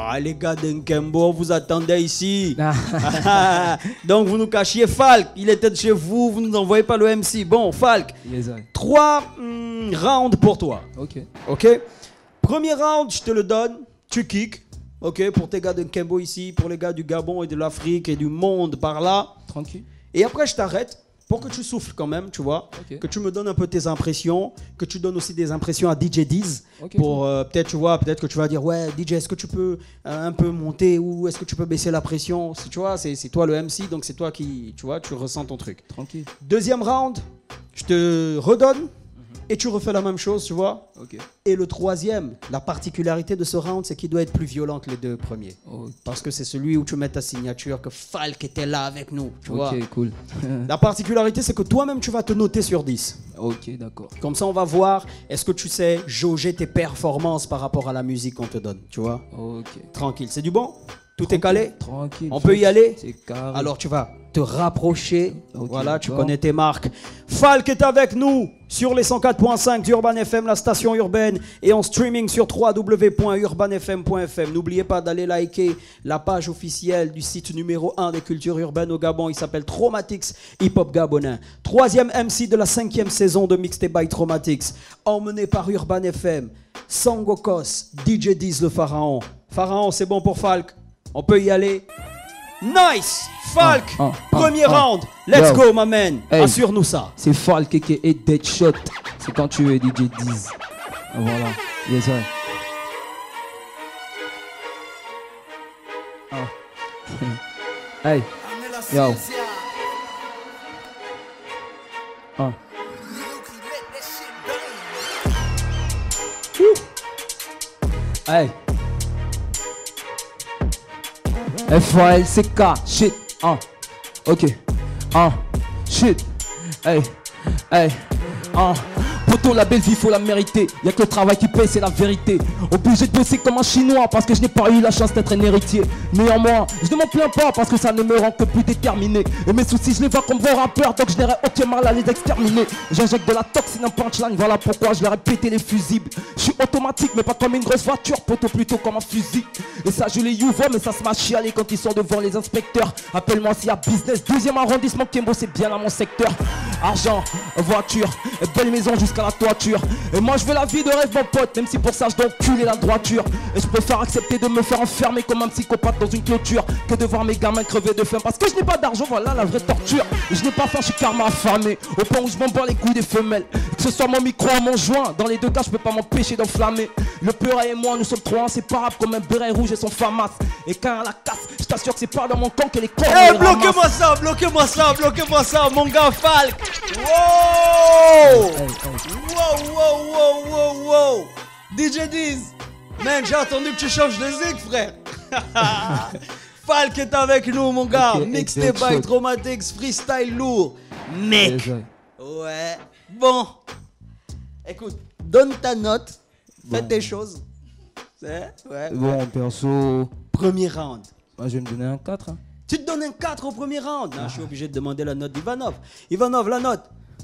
Ah, les gars d'Nkembo, vous attendez ici. Donc, vous nous cachiez Falk. Il était de chez vous, vous ne nous envoyez pas le M C. Bon, Falk, Yes, trois mm, rounds pour toi. Ok. Ok. Premier round, je te le donne. Tu kicks. Ok, pour tes gars de Nkembo ici, pour les gars du Gabon et de l'Afrique et du monde par là. Tranquille. Et après, je t'arrête pour que tu souffles quand même, tu vois. Okay. Que tu me donnes un peu tes impressions, que tu donnes aussi des impressions à D J Diz. Okay, pour euh, peut-être, tu vois, peut-être que tu vas dire, ouais, D J, est-ce que tu peux euh, un peu monter ou est-ce que tu peux baisser la pression? Si tu vois, c'est toi le M C, donc c'est toi qui, tu vois, tu ressens ton truc. Tranquille. Deuxième round, je te redonne. Et tu refais la même chose, tu vois. Ok. Et le troisième, la particularité de ce round, c'est qu'il doit être plus violent que les deux premiers. Okay. Parce que c'est celui où tu mets ta signature, que Falk était là avec nous, tu Ok, vois. cool. La particularité, c'est que toi-même, tu vas te noter sur dix. Ok, d'accord. Comme ça, on va voir, est-ce que tu sais jauger tes performances par rapport à la musique qu'on te donne, tu vois. Ok. Tranquille, c'est du bon? Tout Tranquille, est calé? Tranquille. On peut y aller? C'est carré. Alors tu vas te rapprocher. Okay, voilà, tu d'accord. connais tes marques. Falk est avec nous sur les cent quatre point cinq d'Urban F M, la station urbaine, et en streaming sur w w w point urban f m point f m. N'oubliez pas d'aller liker la page officielle du site numéro un des cultures urbaines au Gabon. Il s'appelle Traumatics Hip Hop Gabonin. Troisième M C de la cinquième saison de Mixtape by Traumatics, emmené par Urban F M, Sangokos, D J Diz le Pharaon. Pharaon, c'est bon pour Falk? On peut y aller. Nice! Falk! Ah, ah, Premier ah, round. Let's Yo. go, my man. Hey. Assure-nous ça. C'est Falk et Deadshot. C'est quand tu veux, D J Diz. Voilà. Yes, sir. Ah. Hey. Yo. Ah. Hey. F A L C K, shit, ah, ok, ah, shit, hey, hey, ah. Poto, la belle vie, faut la mériter. Y'a que le travail qui paye, c'est la vérité. Obligé de bosser comme un chinois parce que je n'ai pas eu la chance d'être un héritier. Néanmoins, je ne m'en plains pas parce que ça ne me rend que plus déterminé. Et mes soucis, je les vois comme vos rappeurs, donc je n'aurai aucun mal à les exterminer. J'injecte de la toxine en punchline, voilà pourquoi je leur ai pété les fusibles. Je suis automatique, mais pas comme une grosse voiture, poto, plutôt comme un fusil. Et ça, je les you vois, mais ça se m'a chialé quand ils sont devant les inspecteurs. Appelle-moi s'il y a business. Deuxième arrondissement, Kembo, c'est bien à mon secteur. Argent, voiture, belle maison jusqu'à la toiture. Et moi je veux la vie de rêve mon pote, même si pour ça je dois enculer la droiture. Et je préfère accepter de me faire enfermer comme un psychopathe dans une clôture que de voir mes gamins crever de faim. Parce que je n'ai pas d'argent, voilà la vraie torture. Et je n'ai pas faim, je suis karma affamé, au point où je m'en bats les couilles des femelles. Que ce soit mon micro ou mon joint, dans les deux cas je peux pas m'empêcher d'enflammer. Le peur et moi nous sommes trop inséparables comme un béret rouge et son famas. Et quand à la casse, je t'assure que c'est pas dans mon camp que les corps Eh, me les bloquez-moi ramassent. ça, bloquez-moi ça, bloquez-moi ça, mon gars Falk. Wow! Hey, hey. Wow, wow, wow, wow, wow. D J Diz. Man, j'ai attendu que tu changes de zig, frère. Falk est avec nous, mon gars. Ok, Mixtape by Deadshot. Traumatics, freestyle lourd. Mec. Yes, sir. Ouais. Bon. Écoute, donne ta note. Fais Bon. tes choses. C'est- Ouais. Bon, perso, Premier round. moi je vais me donner un quatre. Hein. Tu te donnes un quatre au premier round. Non, je suis obligé de demander la note d'Ivanov. Ivanov, la note.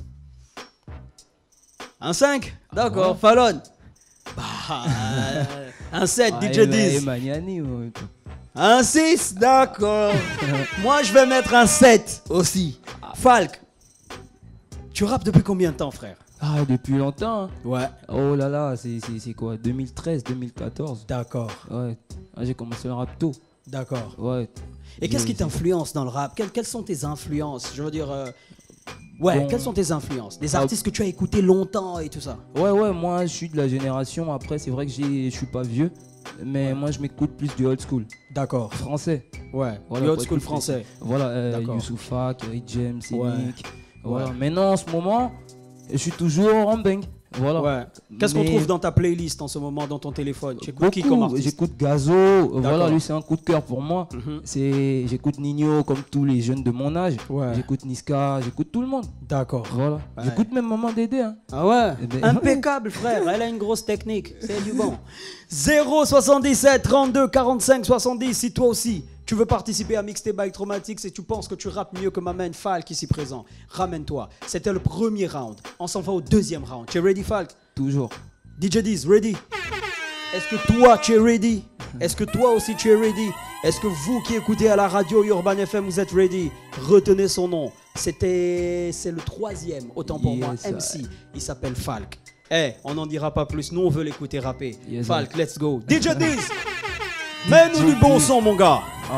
Un cinq. D'accord. ouais. Fallon. Bah, euh, un sept, Ah, D J et- et Diz. Magnani, ouais. Un six, d'accord. Moi, je vais mettre un sept aussi. Falk, tu rappes depuis combien de temps, frère? Ah, depuis longtemps. Hein. Ouais. Oh là là, c'est c'est- c'est quoi deux mille treize, deux mille quatorze. D'accord. Ouais. Ah, j'ai commencé le rap tôt. D'accord. Ouais. Et qu'est-ce J'ai- qui t'influence dans le rap? Quelles, quelles sont tes influences? Je veux dire, euh, ouais, Bon. quelles sont tes influences? Des Ah. artistes que tu as écoutés longtemps et tout ça. Ouais, ouais, moi je suis de la génération. Après, c'est vrai que j'ai- je suis pas vieux. Mais moi je m'écoute plus du old school. D'accord. Français. Ouais. Voilà, Du old pour school écouter. français. Voilà, euh, D'accord. Youssoufa, Kerry James, Ouais. Nick. Voilà. Ouais. Maintenant, en ce moment, je suis toujours en bang. Voilà. Ouais. Qu'est-ce qu'on Mais- trouve dans ta playlist en ce moment dans ton téléphone? Tu écoutes qui Beaucoup. comme artiste? J'écoute Gazo, euh, voilà, D'accord. lui c'est un coup de cœur pour moi. Mhm. C'est, j'écoute Nino comme tous les jeunes de mon âge. Ouais. J'écoute Niska, j'écoute tout le monde. D'accord. Voilà. Ouais. J'écoute même Maman Dédé. Hein. Ah ouais? Eh ben- Impeccable, frère. Elle a une grosse technique. C'est du bon. zéro soixante-dix-sept trente-deux quarante-cinq soixante-dix. Si toi aussi, tu veux participer à Mixtape by Traumatics et tu penses que tu rappes mieux que ma main Falk ici présent, ramène-toi. C'était le premier round. On s'en va au deuxième round. Tu es ready, Falk? Toujours. D J Diz, ready? Est-ce que toi, tu es ready? Est-ce que toi aussi tu es ready? Est-ce que vous qui écoutez à la radio Urban F M, vous êtes ready? Retenez son nom. C'était, c'est le troisième, autant pour yes, moi, M C. Il s'appelle Falk. Eh, hey, on n'en dira pas plus. Nous, on veut l'écouter rapper. Yes, Falk, I. Let's go. D J Diz, mets-nous du bon son, mon gars. Oh.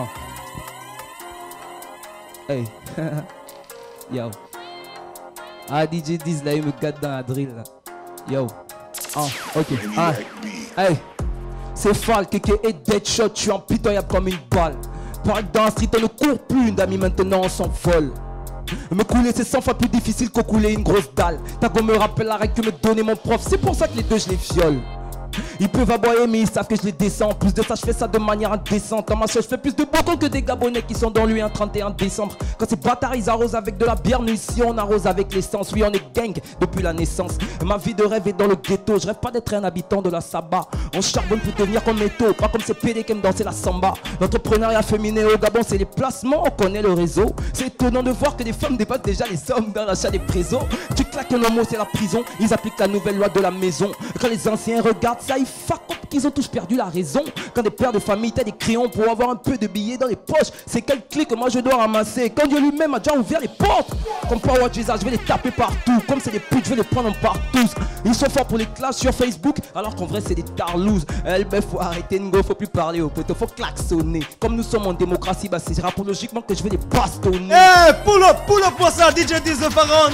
Hey. Yo. Ah, D J Diz, là, il me gâte dans la drill, là. Yo. Oh, ok. Ah. Hey. C'est Falk qui est Deadshot. Je suis impitoyable comme une balle. Parle dans la street, on ne court plus. Une amie, maintenant, on s'envole. Me couler c'est cent fois plus difficile que couler une grosse dalle. T'as go me rappelle la règle que me donnait mon prof. C'est pour ça que les deux je les viole. Ils peuvent aboyer mais ils savent que je les descends. En plus de ça je fais ça de manière indécente. Dans ma chaise je fais plus de bocons que des Gabonais qui sont dans lui un trente et un décembre. Quand ces bâtards ils arrosent avec de la bière, nous ici on arrose avec l'essence. Oui on est gang depuis la naissance. Ma vie de rêve est dans le ghetto. Je rêve pas d'être un habitant de la Saba. On charbonne pour devenir comme Métaux. Pas comme ces pédés qui aiment danser la samba. L'entrepreneuriat féminin au Gabon c'est les placements. On connaît le réseau. C'est étonnant de voir que les femmes dépassent déjà les hommes dans l'achat des présents. Tu claques un homo c'est la prison. Ils appliquent la nouvelle loi de la maison. Quand les anciens regardent ça ils fuck up qu'ils ont tous perdu la raison. Quand des pères de famille t'as des crayons pour avoir un peu de billets dans les poches. C'est quel clé que moi je dois ramasser. Quand Dieu lui-même a déjà ouvert les portes. Comme Power Jesus je vais les taper partout. Comme c'est des putes je vais les prendre en partous. Ils sont forts pour les classes sur Facebook alors qu'en vrai c'est des tarlouses. Elle ben faut arrêter Ngo, faut plus parler au poteau, faut klaxonner. Comme nous sommes en démocratie, bah c'est rapologiquement que je vais les bastonner. Eh hey, pull up, pull up pour ça D J Diz de Pharaon.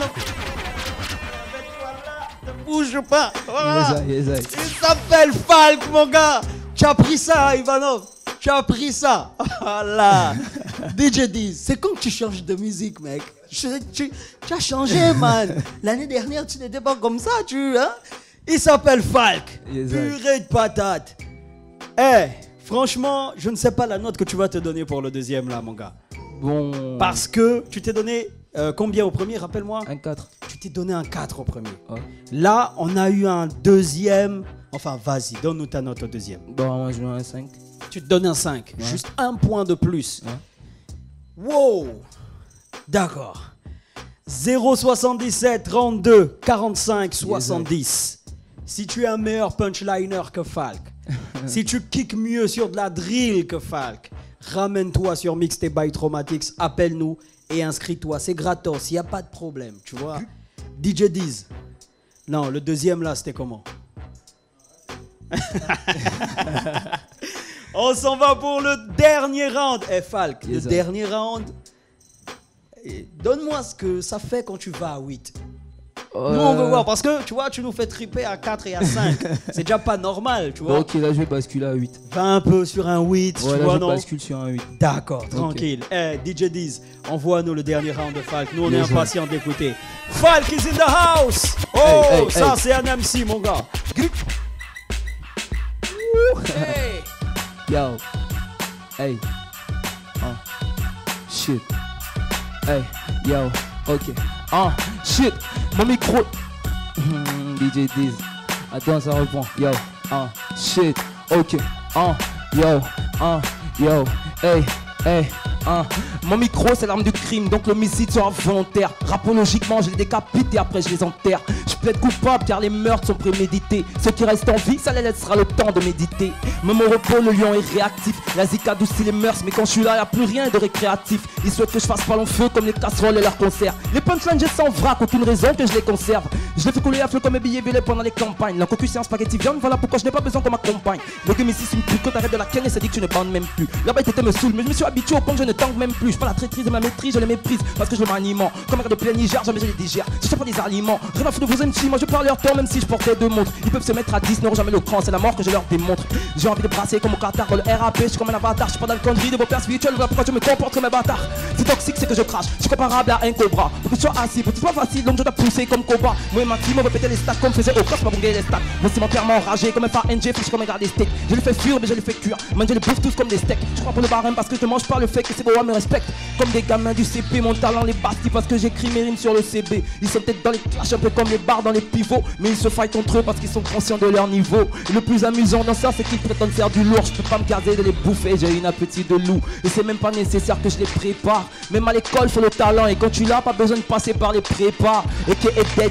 Ne bouge pas. Voilà. Yes, yes, yes. Il s'appelle Falk, mon gars. Tu as pris ça, Ivanov. Tu as pris ça. Voilà. D J Diz, c'est comme que tu changes de musique, mec. Tu, tu, tu as changé, man. L'année dernière, tu n'étais pas comme ça, tu. Hein? Il s'appelle Falk. Yes, purée de patate. Eh, hey, franchement, je ne sais pas la note que tu vas te donner pour le deuxième, là, mon gars. Bon. Parce que tu t'es donné euh, combien au premier, rappelle-moi? Un quatre. Tu t'es donné un quatre au premier. Oh. Là, on a eu un deuxième. Enfin, vas-y, donne-nous ta note au deuxième. Bon, moi, je donne un cinq. Tu te donnes un cinq. Ouais. Juste un point de plus. Ouais. Wow. D'accord. zéro soixante-dix-sept, trente-deux, quarante-cinq, soixante-dix. Si tu es un meilleur punchliner que Falk, si tu kicks mieux sur de la drill que Falk, ramène-toi sur Mixtape by Traumatics, appelle-nous et inscris-toi. C'est gratos, il n'y a pas de problème, tu vois. D J Diz. Non, le deuxième là, c'était comment? On s'en va pour le dernier round. Eh hey, Falk, yes, le sir. Dernier round, donne-moi ce que ça fait quand tu vas à huit. Euh... Nous on veut voir parce que tu vois tu nous fais triper à quatre et à cinq. C'est déjà pas normal tu vois. Ok là je vais basculer à huit. Va un peu sur un huit ouais, tu là, vois je non bascule sur un huit. D'accord tranquille. Okay. Eh hey, D J Diz envoie-nous le dernier round de Falk. Nous on yes, est impatients d'écouter. Falk is in the house. Oh hey, hey, ça hey. C'est un M C mon gars. Hey. Yo. Hey. Oh. Shit. Hey. Yo. Ok. Oh. Shit. Mon micro. Mm, D J Diz. Attends, ça reprend. Yo. Oh. Shit. Ok. Oh. Yo. Oh. Yo. Hey. Hey. Hein. Mon micro c'est l'arme du crime donc le homicide sera volontaire. Rapologiquement je les décapite et après je les enterre. Je plaide coupable car les meurtres sont prémédités. Ceux qui restent en vie ça les laissera le temps de méditer. Même au repos le lion est réactif. La zik adoucit les mœurs mais quand je suis là y'a plus rien de récréatif. Ils souhaitent que je fasse pas long feu comme les casseroles et leurs concerts. Les punchlines j'ai sans vrac, aucune raison que je les conserve. Je les fais couler à feu comme mes billets violets pendant les campagnes. La cocu c'est un spaghetti viande, voilà pourquoi je n'ai pas besoin qu'on m'accompagne. Le game ici c'est une pute, quand t'arrêtes de la canne et ça dit que tu ne bandes même plus. Là-bas t'étais me saoule mais je me suis habitué au point que je ne tangue même plus. Je pas la traîtrise de ma maîtrise, je les méprise parce que je m'anime. Comme un de plein Niger, jamais je les digère. Je cherche pas des aliments, rien à foutre de vos M C. Moi je parle leur temps même si je portais deux montres. Ils peuvent se mettre à dix, n'auront jamais le cran, c'est la mort que je leur démontre. J'ai envie de brasser comme au Qatar dans le R A P, je suis comme un avatar, je suis pas dans le connerie de vos pères spirituels. Voilà pourquoi je me comporte comme un bâtard. C'est toxique, c'est que je crache, je suis comparable à un cobra. Pour que tu sois assis, pour que ce soit facile, donc je dois pousser comme Koba. Moi et ma team, on veut péter les stats comme faisait au cross, pas pour gagner les stats. Moi c'est clairement enragé comme un F N G, fiche comme un gars des steaks. Je les fais fuir mais je les fais cuire, man je les bouffe tous comme des steaks. Je crois pour le barème parce que je mange pas le fait que c'est beau à me respecte. Comme des gamins du C P, mon talent les bastille parce que j'écris mes rimes sur le C B. Ils sont peut-être dans les clashs un peu comme les barres dans les pivots, mais ils se fightent entre eux parce qu'ils sont conscients de leur niveau. Et le plus amusant dans ça c'est qu'ils prétendent faire du lourd. Je peux pas me garder de les bouffer, j'ai une appétit de loup. Et c'est même pas nécessaire que je les prépare. Même à l'école faut le talent et quand tu l'as pas besoin de passer par les prépas. Et qui est Deadshot, je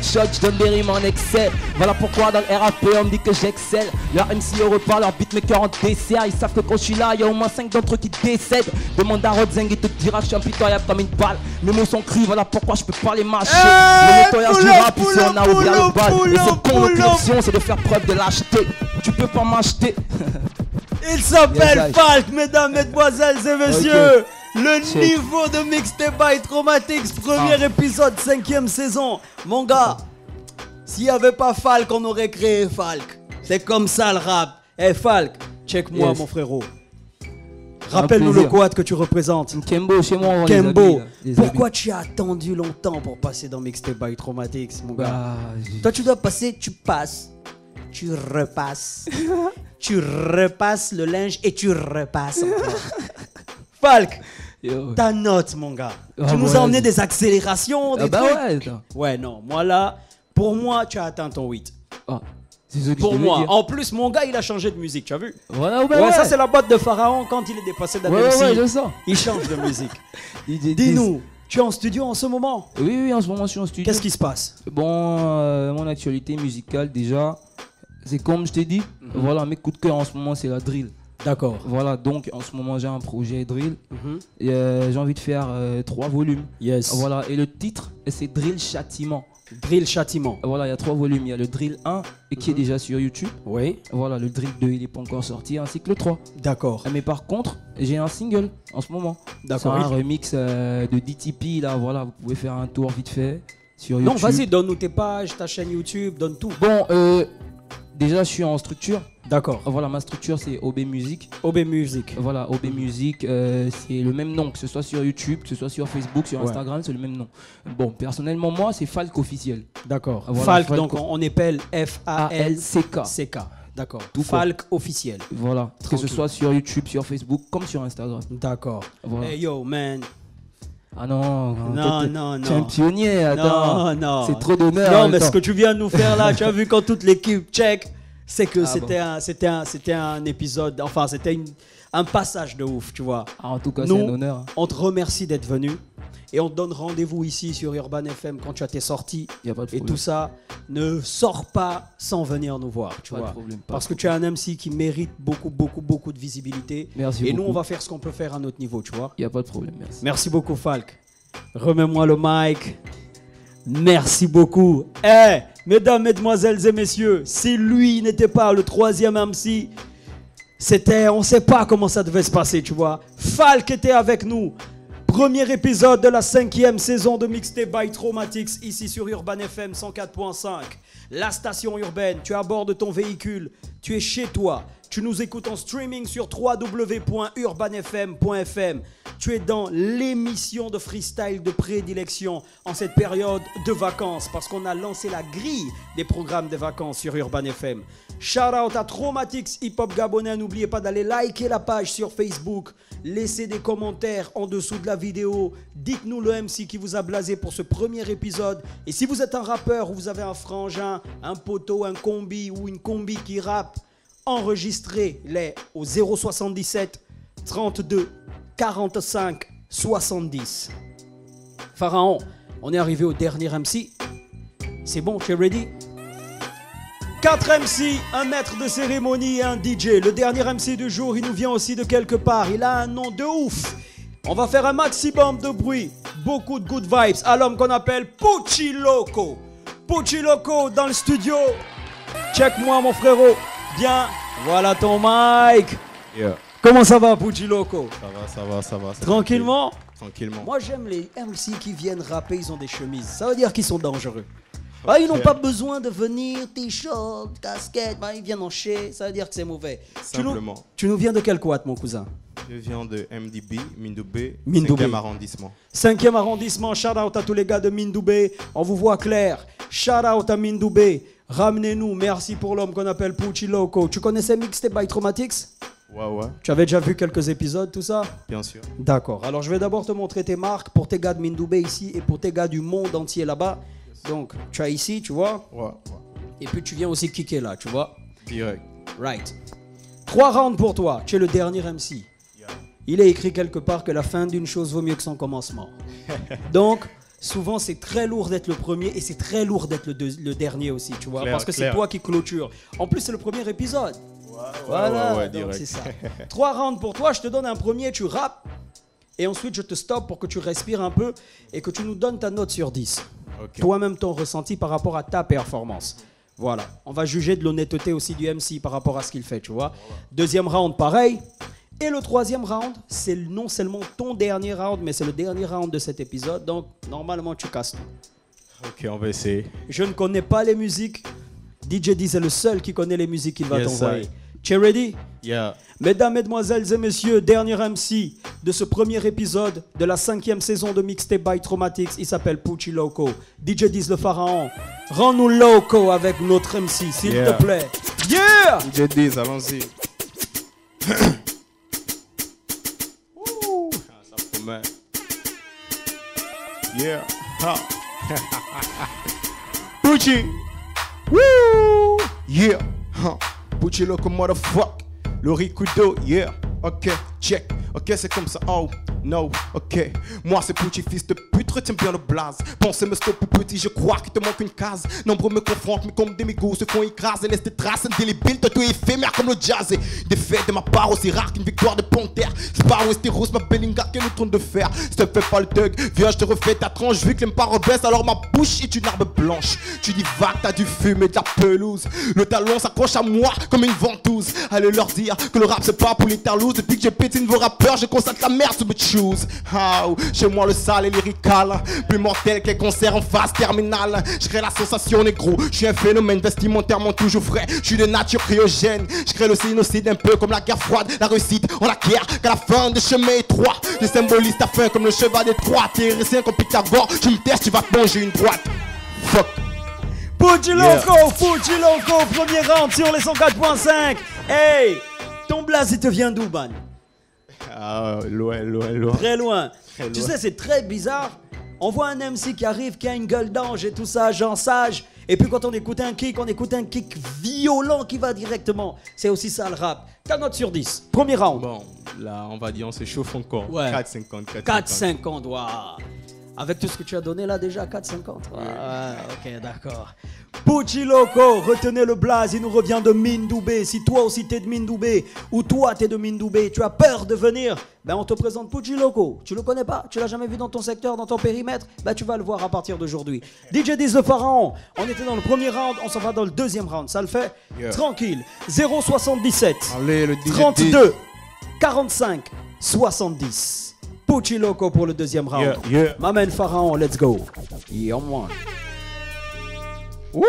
John Berry m'en excelle. Voilà pourquoi dans le R A P on me dit que j'excelle. Leur M C au repas, leur beatmaker en dessert. Ils savent que quand je suis là, y'a au moins cinq d'entre eux qui décèdent. Demande à Rodzeng, il te dira je suis impitoyable comme une balle. Mes mots sont crus, voilà pourquoi je peux pas les mâcher. Le nettoyage du rap, ici on a ouvert le bal. Et c'est con, notre option, c'est de faire preuve de lâcheté. Tu peux pas m'acheter. Il s'appelle Yes, Falk, mesdames, mesdemoiselles et messieurs. Ok. Le Check. niveau de Mixtape by Traumatics, premier Ah. épisode, cinquième saison. Mon gars, s'il n'y avait pas Falk, on aurait créé Falk. C'est comme ça le rap. Eh Falk, check-moi Yes. mon frérot. Rappelle-nous le plaisir. quad que tu représentes. Kembo, chez moi, on vend les habits, Kembo, là, les pourquoi habits. tu as attendu longtemps pour passer dans Mixtape by Traumatics, mon gars? Bah, j'ai- Toi, tu dois passer, tu passes, tu repasses, tu repasses le linge et tu repasses encore. Falk, Yo. ta note, mon gars. Ah tu nous ouais, as emmené j'ai- des accélérations, des Ah bah trucs. ouais, attends. Ouais, non, moi là, pour moi, tu as atteint ton huit. Ah, c'est ce que je Pour devais moi. dire. En plus, mon gars, il a changé de musique, tu as vu? Voilà, Ouais, ouais, ouais. ça, c'est la boîte de Pharaon quand il est dépassé d'un Ouais, ouais, ouais, M C. je sens. Il change de musique. D J Dis-nous, tu es en studio en ce moment? Oui, oui, en ce moment, je suis en studio. Qu'est-ce qui se passe? Bon, euh, mon actualité musicale, déjà, c'est comme je t'ai dit. Mhm. Voilà, mes coups de cœur en ce moment, c'est la drill. D'accord. Voilà, donc en ce moment, j'ai un projet drill. Mhm. Et, euh, j'ai envie de faire euh, trois volumes. Yes. Voilà, et le titre, c'est Drill Châtiment. Drill Châtiment. Voilà, il y a trois volumes. Il y a le Drill un, et qui est déjà sur YouTube. Oui. Voilà, le Drill deux, il n'est pas encore sorti, ainsi que le trois. D'accord. Mais par contre, j'ai un single en ce moment. D'accord. C'est un remix euh, de D T P, là, voilà, vous pouvez faire un tour vite fait sur YouTube. Non, vas-y, donne-nous tes pages, ta chaîne YouTube, donne tout. Bon, euh, déjà, je suis en structure. D'accord. Voilà, ma structure, c'est O B Music. O B Music. Voilà, O B Music, euh, c'est le même nom, que ce soit sur YouTube, que ce soit sur Facebook, sur Ouais. Instagram, c'est le même nom. Bon, personnellement, moi, c'est Falk officiel. D'accord. Voilà, Falk, Falk donc on, on épelle F A L C K. C K. D'accord. Tout court. Falk officiel. Voilà, que Tranquille. ce soit sur YouTube, sur Facebook, comme sur Instagram. D'accord. Voilà. Hey yo, man. Ah non, Non, t'es- non, t'es un non. pionnier, attends. Non, non. C'est trop d'honneur. Non, mais attends. ce que tu viens de nous faire là, tu as vu quand toute l'équipe check, c'est que Ah c'était un, c'était un, c'était un épisode, enfin c'était une- un passage de ouf, tu vois. Ah, en tout cas, c'est Nous, un honneur. on te remercie d'être venu et on te donne rendez-vous ici sur Urban F M quand tu as tes sorties Y a pas de et problème. tout ça. Ne sors pas sans venir nous voir, tu Pas de vois. problème, pas Parce de que tu es un M C qui mérite beaucoup, beaucoup, beaucoup de visibilité. Merci et nous, beaucoup. on va faire ce qu'on peut faire à notre niveau, tu vois. Il n'y a pas de problème, merci. Merci beaucoup, Falk. Remets-moi le mic. Merci beaucoup. Eh, mesdames, mesdemoiselles et messieurs, si lui n'était pas le troisième M C, c'était, on ne sait pas comment ça devait se passer, tu vois. Falk était avec nous. Premier épisode de la cinquième saison de Mixtape by Traumatics, ici sur Urban F M cent quatre point cinq. La station urbaine, tu es à bord de ton véhicule, tu es chez toi, tu nous écoutes en streaming sur w w w point urban f m point f m. Tu es dans l'émission de freestyle de prédilection en cette période de vacances parce qu'on a lancé la grille des programmes de vacances sur Urban F M. Shout out à Traumatics Hip Hop Gabonais. N'oubliez pas d'aller liker la page sur Facebook. Laissez des commentaires en dessous de la vidéo. Dites-nous le M C qui vous a blasé pour ce premier épisode. Et si vous êtes un rappeur ou vous avez un frangin, un poteau, un combi ou une combi qui rappe, enregistrez-les au zéro soixante-dix-sept trente-deux quarante-cinq soixante-dix. Pharaon, on est arrivé au dernier M C. C'est bon, tu es ready? quatre M C, un maître de cérémonie et un D J. Le dernier M C du jour, il nous vient aussi de quelque part. Il a un nom de ouf. On va faire un maximum de bruit. Beaucoup de good vibes à l'homme qu'on appelle Pucci Loco. Pucci Loco dans le studio. Check-moi mon frérot. Bien, voilà ton mic. Yeah. Comment ça va Pucci Loco? Ça va, ça va, ça va. ça va. Tranquillement? Tranquillement. Moi j'aime les M C qui viennent rapper, ils ont des chemises. Ça veut dire qu'ils sont dangereux. Ah, ils n'ont pas besoin de venir, t-shirt, casquette, bah, ils viennent en chais, ça veut dire que c'est mauvais. Tu nous, Simplement. tu nous viens de quel quart, mon cousin? Je viens de M D B, Mindoubé, Mindoubé. cinquième arrondissement. Cinquième arrondissement, shout out à tous les gars de Mindoubé. On vous voit clair. Shout out à Mindoubé. Ramenez-nous. Merci pour l'homme qu'on appelle Pucci Loco. Tu connaissais Mixtape by Traumatics? Ouais, ouais, Tu avais déjà vu quelques épisodes, tout ça? bien sûr. D'accord. Alors je vais d'abord te montrer tes marques pour tes gars de Mindoubé ici et pour tes gars du monde entier là-bas. Donc tu as ici, tu vois. Ouais, ouais. Et puis tu viens aussi kicker là, tu vois. Direct. Right. Trois rounds pour toi. Tu es le dernier M C. Yeah. Il est écrit quelque part que la fin d'une chose vaut mieux que son commencement. Donc, souvent c'est très lourd d'être le premier et c'est très lourd d'être le, deux- le dernier aussi, tu vois, Clair, parce que c'est clair. toi qui clôture. En plus, c'est le premier épisode. ouais, ouais, donc direct. c'est ça. Trois rounds pour toi, je te donne un premier, tu rappes, et ensuite je te stoppe pour que tu respires un peu et que tu nous donnes ta note sur dix. Ok. Toi-même ton ressenti par rapport à ta performance. Voilà, on va juger de l'honnêteté aussi du M C par rapport à ce qu'il fait, tu vois. Deuxième round, pareil. Et le troisième round, c'est non seulement ton dernier round, mais c'est le dernier round de cet épisode. Donc, normalement, tu casses tout. Ok, on va essayer. Je ne connais pas les musiques. D J D, c'est le seul qui connaît les musiques qu'il va Yes, t'envoyer. I. Tu es ready? Yeah. Mesdames, Mesdemoiselles et Messieurs, dernier M C de ce premier épisode de la cinquième saison de Mixtape by Traumatics. Il s'appelle Pucci Loco. D J Diz le pharaon, rends-nous loco avec notre M C, s'il Yeah. te plaît. Yeah! D J Diz, allons-y. Ouh, ça promet. Yeah. Ha. Pucci. Woo. Yeah. Ha. Pucci Loco motherfuck. Loricudo, yeah. Ok, check. Ok, c'est comme ça. Oh, no, ok. Moi, c'est Pucci, fils de pute, retiens bien le blaze. Pensez me stopper petit, je crois qu'il te manque une case. Nombreux me confrontent, mais comme des migos se font écraser. Laisse des traces indélébiles, toi, tout éphémère comme le jazz. Et des faits de ma part aussi rare qu'une victoire de panthère. C'est pas Westeros, ma Bellinga, quel est le trône de fer. Si te fais pas le thug, viens, je te refais ta tranche. Vu que l'aime pas rebaisse, alors ma bouche est une arme blanche. Tu dis vague, t'as du fume et de la pelouse. Le talon s'accroche à moi comme une ventouse. Allez leur dire que le rap c'est pas pour les tarlouses. Depuis que j'ai pétine vos rappeurs, je constate la merde sous me choose. How, chez moi le sale et lyrical, plus mortel qu'un concert en phase terminale. Je crée la sensation négro, je suis un phénomène vestimentairement toujours frais. Je suis de nature cryogène, je crée le génocide un peu comme la guerre froide. La réussite, on la guerre qu'à la fin des chemins étroits. Je symbolise ta fin comme le cheval des trois. T'es resté comme Pythagore, tu me testes, tu vas te manger une droite. Fuck. Pucci Yeah. Loco, Pucci Loco, premier round sur les cent quatre point cinq. Hey, ton blaze, il te vient d'où, man? Ah, loin, loin, loin. Très loin. Très Tu loin. sais, c'est très bizarre. On voit un M C qui arrive, qui a une gueule d'ange et tout ça, genre sage. Et puis quand on écoute un kick, on écoute un kick violent qui va directement. C'est aussi ça le rap. Ta note sur dix. Premier round. Bon, là, on va dire, on s'échauffe encore. Ouais. quatre cinquante, quatre cinquante, waouh. Avec tout ce que tu as donné là déjà, quatre cinquante. Ouais, ouais, ok, d'accord. Pucci Loco, retenez le blaze, il nous revient de Mindoubé. Si toi aussi t'es de Mindoubé, ou toi t'es de Mindoubé, tu as peur de venir, ben on te présente Pucci Loco. Tu le connais pas, tu l'as jamais vu dans ton secteur, dans ton périmètre, ben tu vas le voir à partir d'aujourd'hui. D J Diz le pharaon, on était dans le premier round, on s'en va dans le deuxième round, ça le fait? Yeah. Tranquille. zéro soixante-dix-sept. Allez, le D J Diz. trente-deux, quarante-cinq, soixante-dix. Pucci Loco pour le deuxième round. Yeah, yeah. M'amène Pharaon, let's go. Yeah, man. Wouh.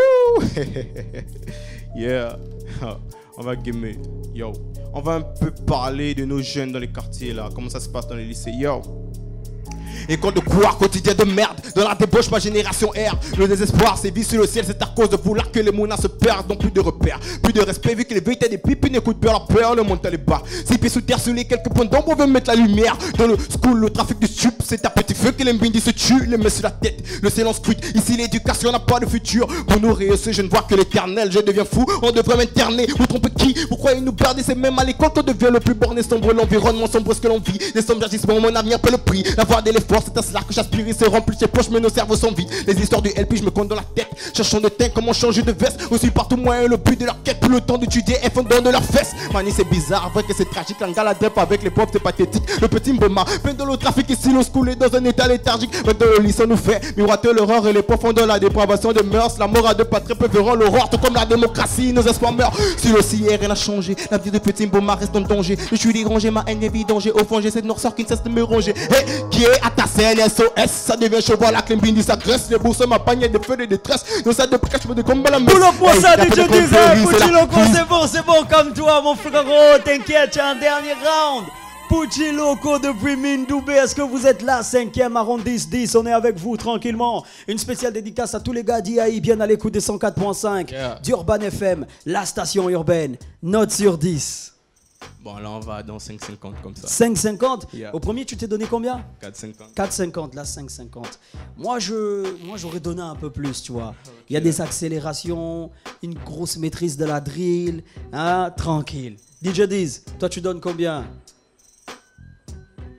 Yeah. On va gamer. Yo. On va un peu parler de nos jeunes dans les quartiers là. Comment ça se passe dans les lycées. Yo. École de couloir, quotidien de merde. Dans la débauche, ma génération R. Le désespoir sévit sur le ciel, c'est à cause de vouloir que les monas se perdent. Donc plus de repères, plus de respect. Vu que les vérités des pipes n'écoutent pas leur peur, le monde les bas. Six pieds sous terre, sur les quelques points d'ombre, on veut mettre la lumière. Dans le school, le trafic de stup, c'est à petit feu que les mbindis se tuent. Les mains sur la tête, le silence scrute. Ici, l'éducation n'a pas de futur. Pour nourrir ce je ne vois que l'éternel. Je deviens fou, on devrait m'interner. Vous trompez qui? Pourquoi ils nous perdent? C'est même à l'école qu'on devient le plus borné sombre. L'environnement sombre, ce que l'on vit. Les sombres agissements, mon avenir paie le prix. La voix de l'effort, c'est à cela que j'aspire. Il se remplit ses poches, mais nos cerveaux sont vides. Les histoires du L P, je me compte dans la tête. Cherchant de teint, comment changer de veste. Aussi partout, moi, le but de leur quête. Plus le temps d'étudier, et fondant de leurs fesses. Mani, c'est bizarre, vrai que c'est tragique. L'angala la dep avec les profs, c'est pathétique. Le petit Mboma, peine dans le trafic ici, l'on schoolé dans un état léthargique. Maintenant, le lycée nous fait miroiter l'horreur et les profs dans la dépravation des mœurs. La mort à deux patrons peut verront l'aurore, tout comme la démocratie. Nos espoirs meurent. Si le ciel rien n'a changé, la vie de petit Mboma reste en danger. Je suis dérangé, ma haine est vidanger. Au fond, j'ai cette noirceur qui ne cesse de me ronger. Hey, qui est à ta scène, S O S, ça devient cheval, la climbing, ça graisse. Les bourses, ma panier de feu de détresse. Nos salles de cache de combat la Pull up moi ça, D J Diz, Pucci Loco, c'est c'est bon, c'est bon comme toi, mon frérot. T'inquiète, tu as un dernier round. Pucci Loco depuis Mindoubé, est-ce que vous êtes là, cinquième arrondissement dix, on est avec vous tranquillement. Une spéciale dédicace à tous les gars d'I A I, bien à l'écoute des cent quatre point cinq, Yeah. d'Urban F M, la station urbaine, note sur dix. Bon, là, on va dans cinq cinquante comme ça. cinq cinquante. Yeah. Au premier, tu t'es donné combien? quatre cinquante. quatre cinquante, là cinq cinquante. Moi, je, moi, j'aurais donné un peu plus, tu vois. Il y a des accélérations, une grosse maîtrise de la drill, hein, tranquille. D J Diz, toi, tu donnes combien?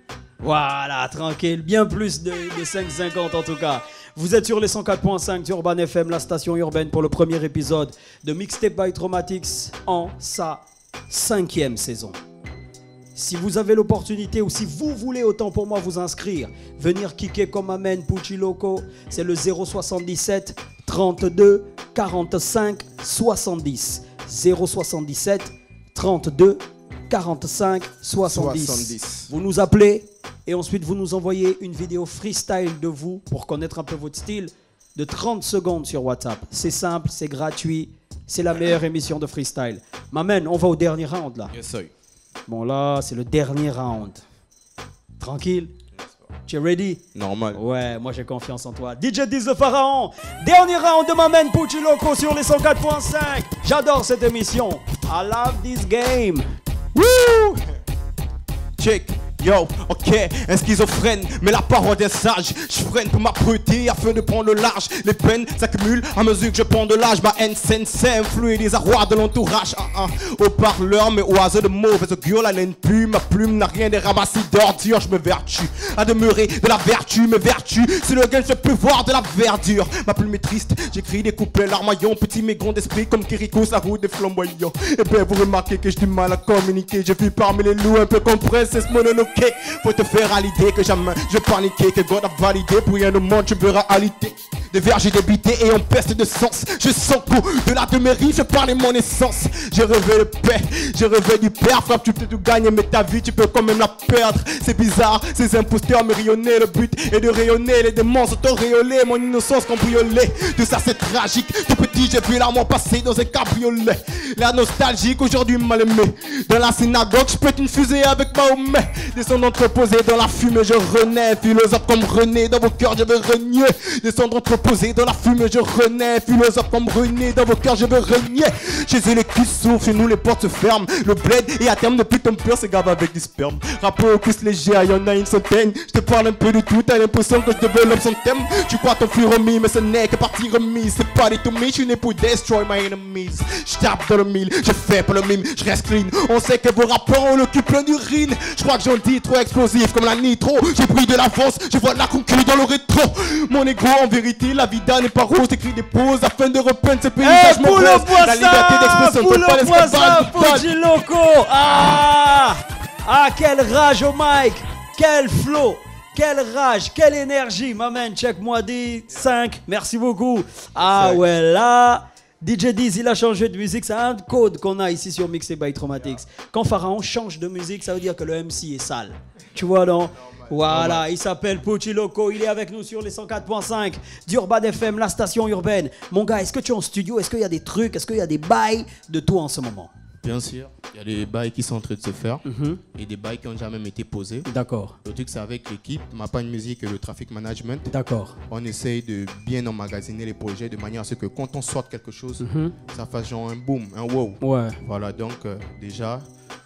Voilà, tranquille, bien plus de, de cinq cinquante en tout cas. Vous êtes sur les cent quatre point cinq d'Urban F M, la station urbaine, pour le premier épisode de Mixtape by Traumatics en sa cinquième saison. Si vous avez l'opportunité ou si vous voulez autant pour moi vous inscrire, venir kicker comme amène Pucci Loco, c'est le zéro soixante-dix-sept trente-deux quarante-cinq soixante-dix. zéro soixante-dix-sept trente-deux quarante-cinq soixante-dix. soixante-dix. Vous nous appelez et ensuite vous nous envoyez une vidéo freestyle de vous pour connaître un peu votre style de trente secondes sur WhatsApp. C'est simple, c'est gratuit, c'est la meilleure émission de freestyle. M'amène, on va au dernier round là. Yes, sir. Bon là, c'est le dernier round. Tranquille? Tu es ready? Normal. Ouais, moi j'ai confiance en toi. D J Diz le Pharaon. Dernier round de ma main Pucci Loco sur les cent quatre point cinq. J'adore cette émission. I love this game. Woo! Check. Yo, ok, un schizophrène, mais la parole est sage. Je freine pour m'apprêter afin de prendre le large. Les peines s'accumulent à mesure que je prends de l'âge. Ma haine sensée influe les arrois de l'entourage. Ah, ah. Au parleur, mes oiseaux de mauvaise augure, la laine plume. Ma plume n'a rien des ramassis d'ordures. Je me vertue à demeurer de la vertu. Mes vertus, c'est le gain, je peux voir de la verdure. Ma plume est triste, j'écris des couplets larmoyants. Petit mais grand d'esprit comme Kirikos, la route des flamboyants. Et bien vous remarquez que j'ai du mal à communiquer. Je vis parmi les loups un peu comme princesse mononoke. Faut te faire à l'idée que jamais je paniquais, que God a validé. Pour rien au monde je veux réalité. Des verges débité et en peste de sens. Je sens qu'au delà de mes rives, je parlais mon essence. Je rêvais de paix, je rêvais du père. Frappe, tu peux tout gagner, mais ta vie, tu peux quand même la perdre. C'est bizarre, ces imposteurs me rayonnaient. Le but est de rayonner, les démons sont auréolés. Mon innocence cambriolée, tout ça c'est tragique. Tout petit, j'ai vu l'amour passer dans un cabriolet. La nostalgique, aujourd'hui mal aimé. Dans la synagogue, je pète une fusée avec Mahomet. Descendre entreposé dans la fumée, je renais. Philosophe comme René, dans vos cœurs, je veux renier. Descendre entreposé dans la fumée, je renais. Philosophe comme René, dans vos cœurs, je veux renier. Chez eux, les cuisses s'ouvrent, chez nous, les portes se ferment. Le bled, et à terme, depuis ton peur, c'est grave avec du sperme. Rapport aux cuisses légères, y'en a une centaine. Je te parle un peu de tout, t'as l'impression que je développe son thème. Tu crois ton flux remis, mais ce n'est que partie remise. C'est pas des to me, je suis né pour destroy my enemies. Je tape dans le mille, je fais pas le mime, je reste clean. On sait que vos rapports, on l'occupe plein d'urine. Je crois que j'en dis trop explosif comme la nitro. J'ai pris de l'avance, je vois de la concu dans le rétro. Mon ego en vérité, la vida n'est pas rose. Écris des pauses afin de repeindre ce paysage hey, morose. La liberté d'expression, pour le poisson, Pucci Loco. Ah, ah, quelle rage au mic, quel flow. Quelle rage, quelle énergie, ma man, check-moi D cinq, merci beaucoup. Ah ouais, là, D J Diz, il a changé de musique, c'est un code qu'on a ici sur Mixtape by Traumatics. Quand Pharaon change de musique, ça veut dire que le M C est sale. Tu vois, non? Voilà, il s'appelle Pucci Loco, il est avec nous sur les cent quatre point cinq d'Urban F M, la station urbaine. Mon gars, est-ce que tu es en studio? Est-ce qu'il y a des trucs? Est-ce qu'il y a des bails de toi en ce moment? Bien sûr, il y a des bails qui sont en train de se faire Mm-hmm. et des bails qui n'ont jamais été posés. D'accord, Le truc, c'est avec l'équipe, ma panne musique et le traffic management. d'accord. On essaye de bien emmagasiner les projets de manière à ce que quand on sorte quelque chose, Mhm. ça fasse genre un boom, un wow. Ouais, Voilà, donc euh, déjà,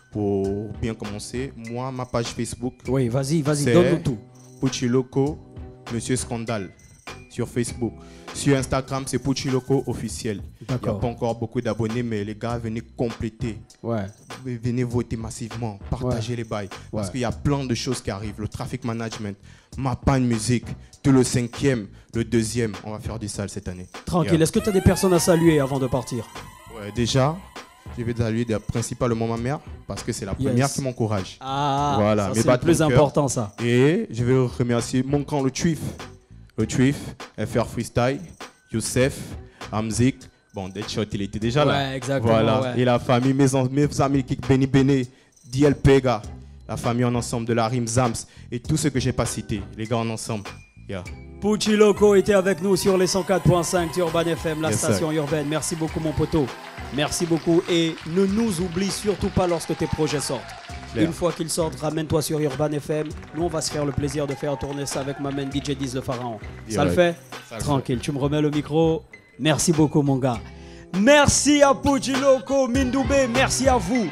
pour bien commencer, moi, ma page Facebook, oui, vas-y, vas-y, C'est- donne-nous tout. Pucci Loco, Monsieur Scandale, sur Facebook. Sur Instagram, c'est Pucci Loco officiel. Il n'y a D'accord. pas encore beaucoup d'abonnés, mais les gars, venez compléter. Ouais, Venez voter massivement, partager les bails. Parce Ouais. qu'il y a plein de choses qui arrivent. Le traffic management, ma panne musique, tout le cinquième, le deuxième. On va faire du sale cette année. tranquille. Yeah. Est-ce que tu as des personnes à saluer avant de partir? Ouais, déjà, je vais saluer de- principalement ma mère parce que c'est la première Yes. qui m'encourage. Ah, Voilà, ça, mes c'est le battements plus de cœur. important, ça. Et je vais remercier mon camp, le Twif. Le Twif, F R Freestyle, Youssef, Hamzik. Bon, Deadshot, il était déjà là. Ouais, exactement, Voilà. ouais. Et la famille, mes, en- mes amis qui Benny Bene, D L Pega, la famille en ensemble de la Rime Zams et tout ce que j'ai pas cité, les gars en ensemble. Yeah. Pucci Loco était avec nous sur les cent quatre point cinq d'Urban F M, la Yes, station urbaine. Merci beaucoup, mon poteau. Merci beaucoup. Et ne nous oublie surtout pas lorsque tes projets sortent. Claire. Une fois qu'ils sortent, ramène-toi sur Urban F M. Nous, on va se faire le plaisir de faire tourner ça avec ma main D J Diz le Pharaon. Ça le Direct. fait? Ça le Tranquille, tu me remets le micro. Merci beaucoup, mon gars. Merci à Pucci Loco, Mindoubé, merci à vous.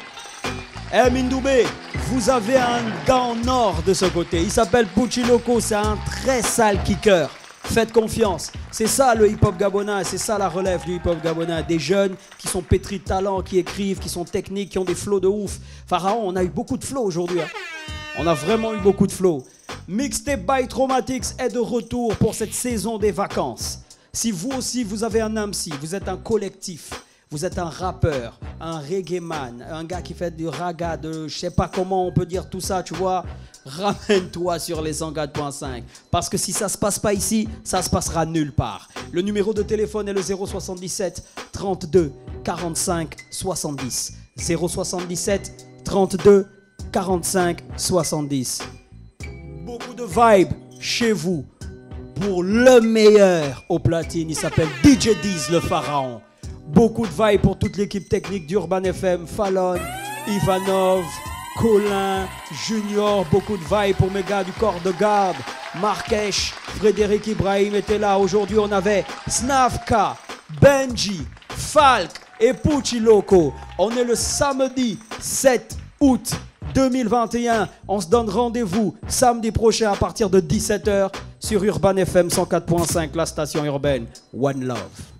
Eh Mindoubé, vous avez un gars en or de ce côté. Il s'appelle Pucci Loco, c'est un très sale kicker. Faites confiance. C'est ça le hip-hop gabonais, c'est ça la relève du hip-hop gabonais. Des jeunes qui sont pétris de talent, qui écrivent, qui sont techniques, qui ont des flows de ouf. Pharaon, on a eu beaucoup de flows aujourd'hui. hein. On a vraiment eu beaucoup de flows. Mixtape by Traumatics est de retour pour cette saison des vacances. Si vous aussi vous avez un M C, vous êtes un collectif, vous êtes un rappeur, un reggae man, un gars qui fait du raga, de je sais pas comment on peut dire tout ça, tu vois, ramène-toi sur les cent quatre point cinq. Parce que si ça se passe pas ici, ça se passera nulle part. Le numéro de téléphone est le zéro soixante-dix-sept trente-deux quarante-cinq soixante-dix. zéro soixante-dix-sept trente-deux quarante-cinq soixante-dix. Beaucoup de vibes chez vous pour le meilleur au platine. Il s'appelle D J Diz le pharaon. Beaucoup de vibes pour toute l'équipe technique d'Urban F M. Fallon, Ivanov, Colin, Junior. Beaucoup de vibes pour mes gars du corps de garde. Markesh, Frédéric Ibrahim était là. Aujourd'hui on avait Snavka, Benji, Falk et Pucci Loco. On est le samedi sept août deux mille vingt et un. On se donne rendez-vous samedi prochain à partir de dix-sept heures sur Urban F M cent quatre point cinq, la station urbaine. One Love.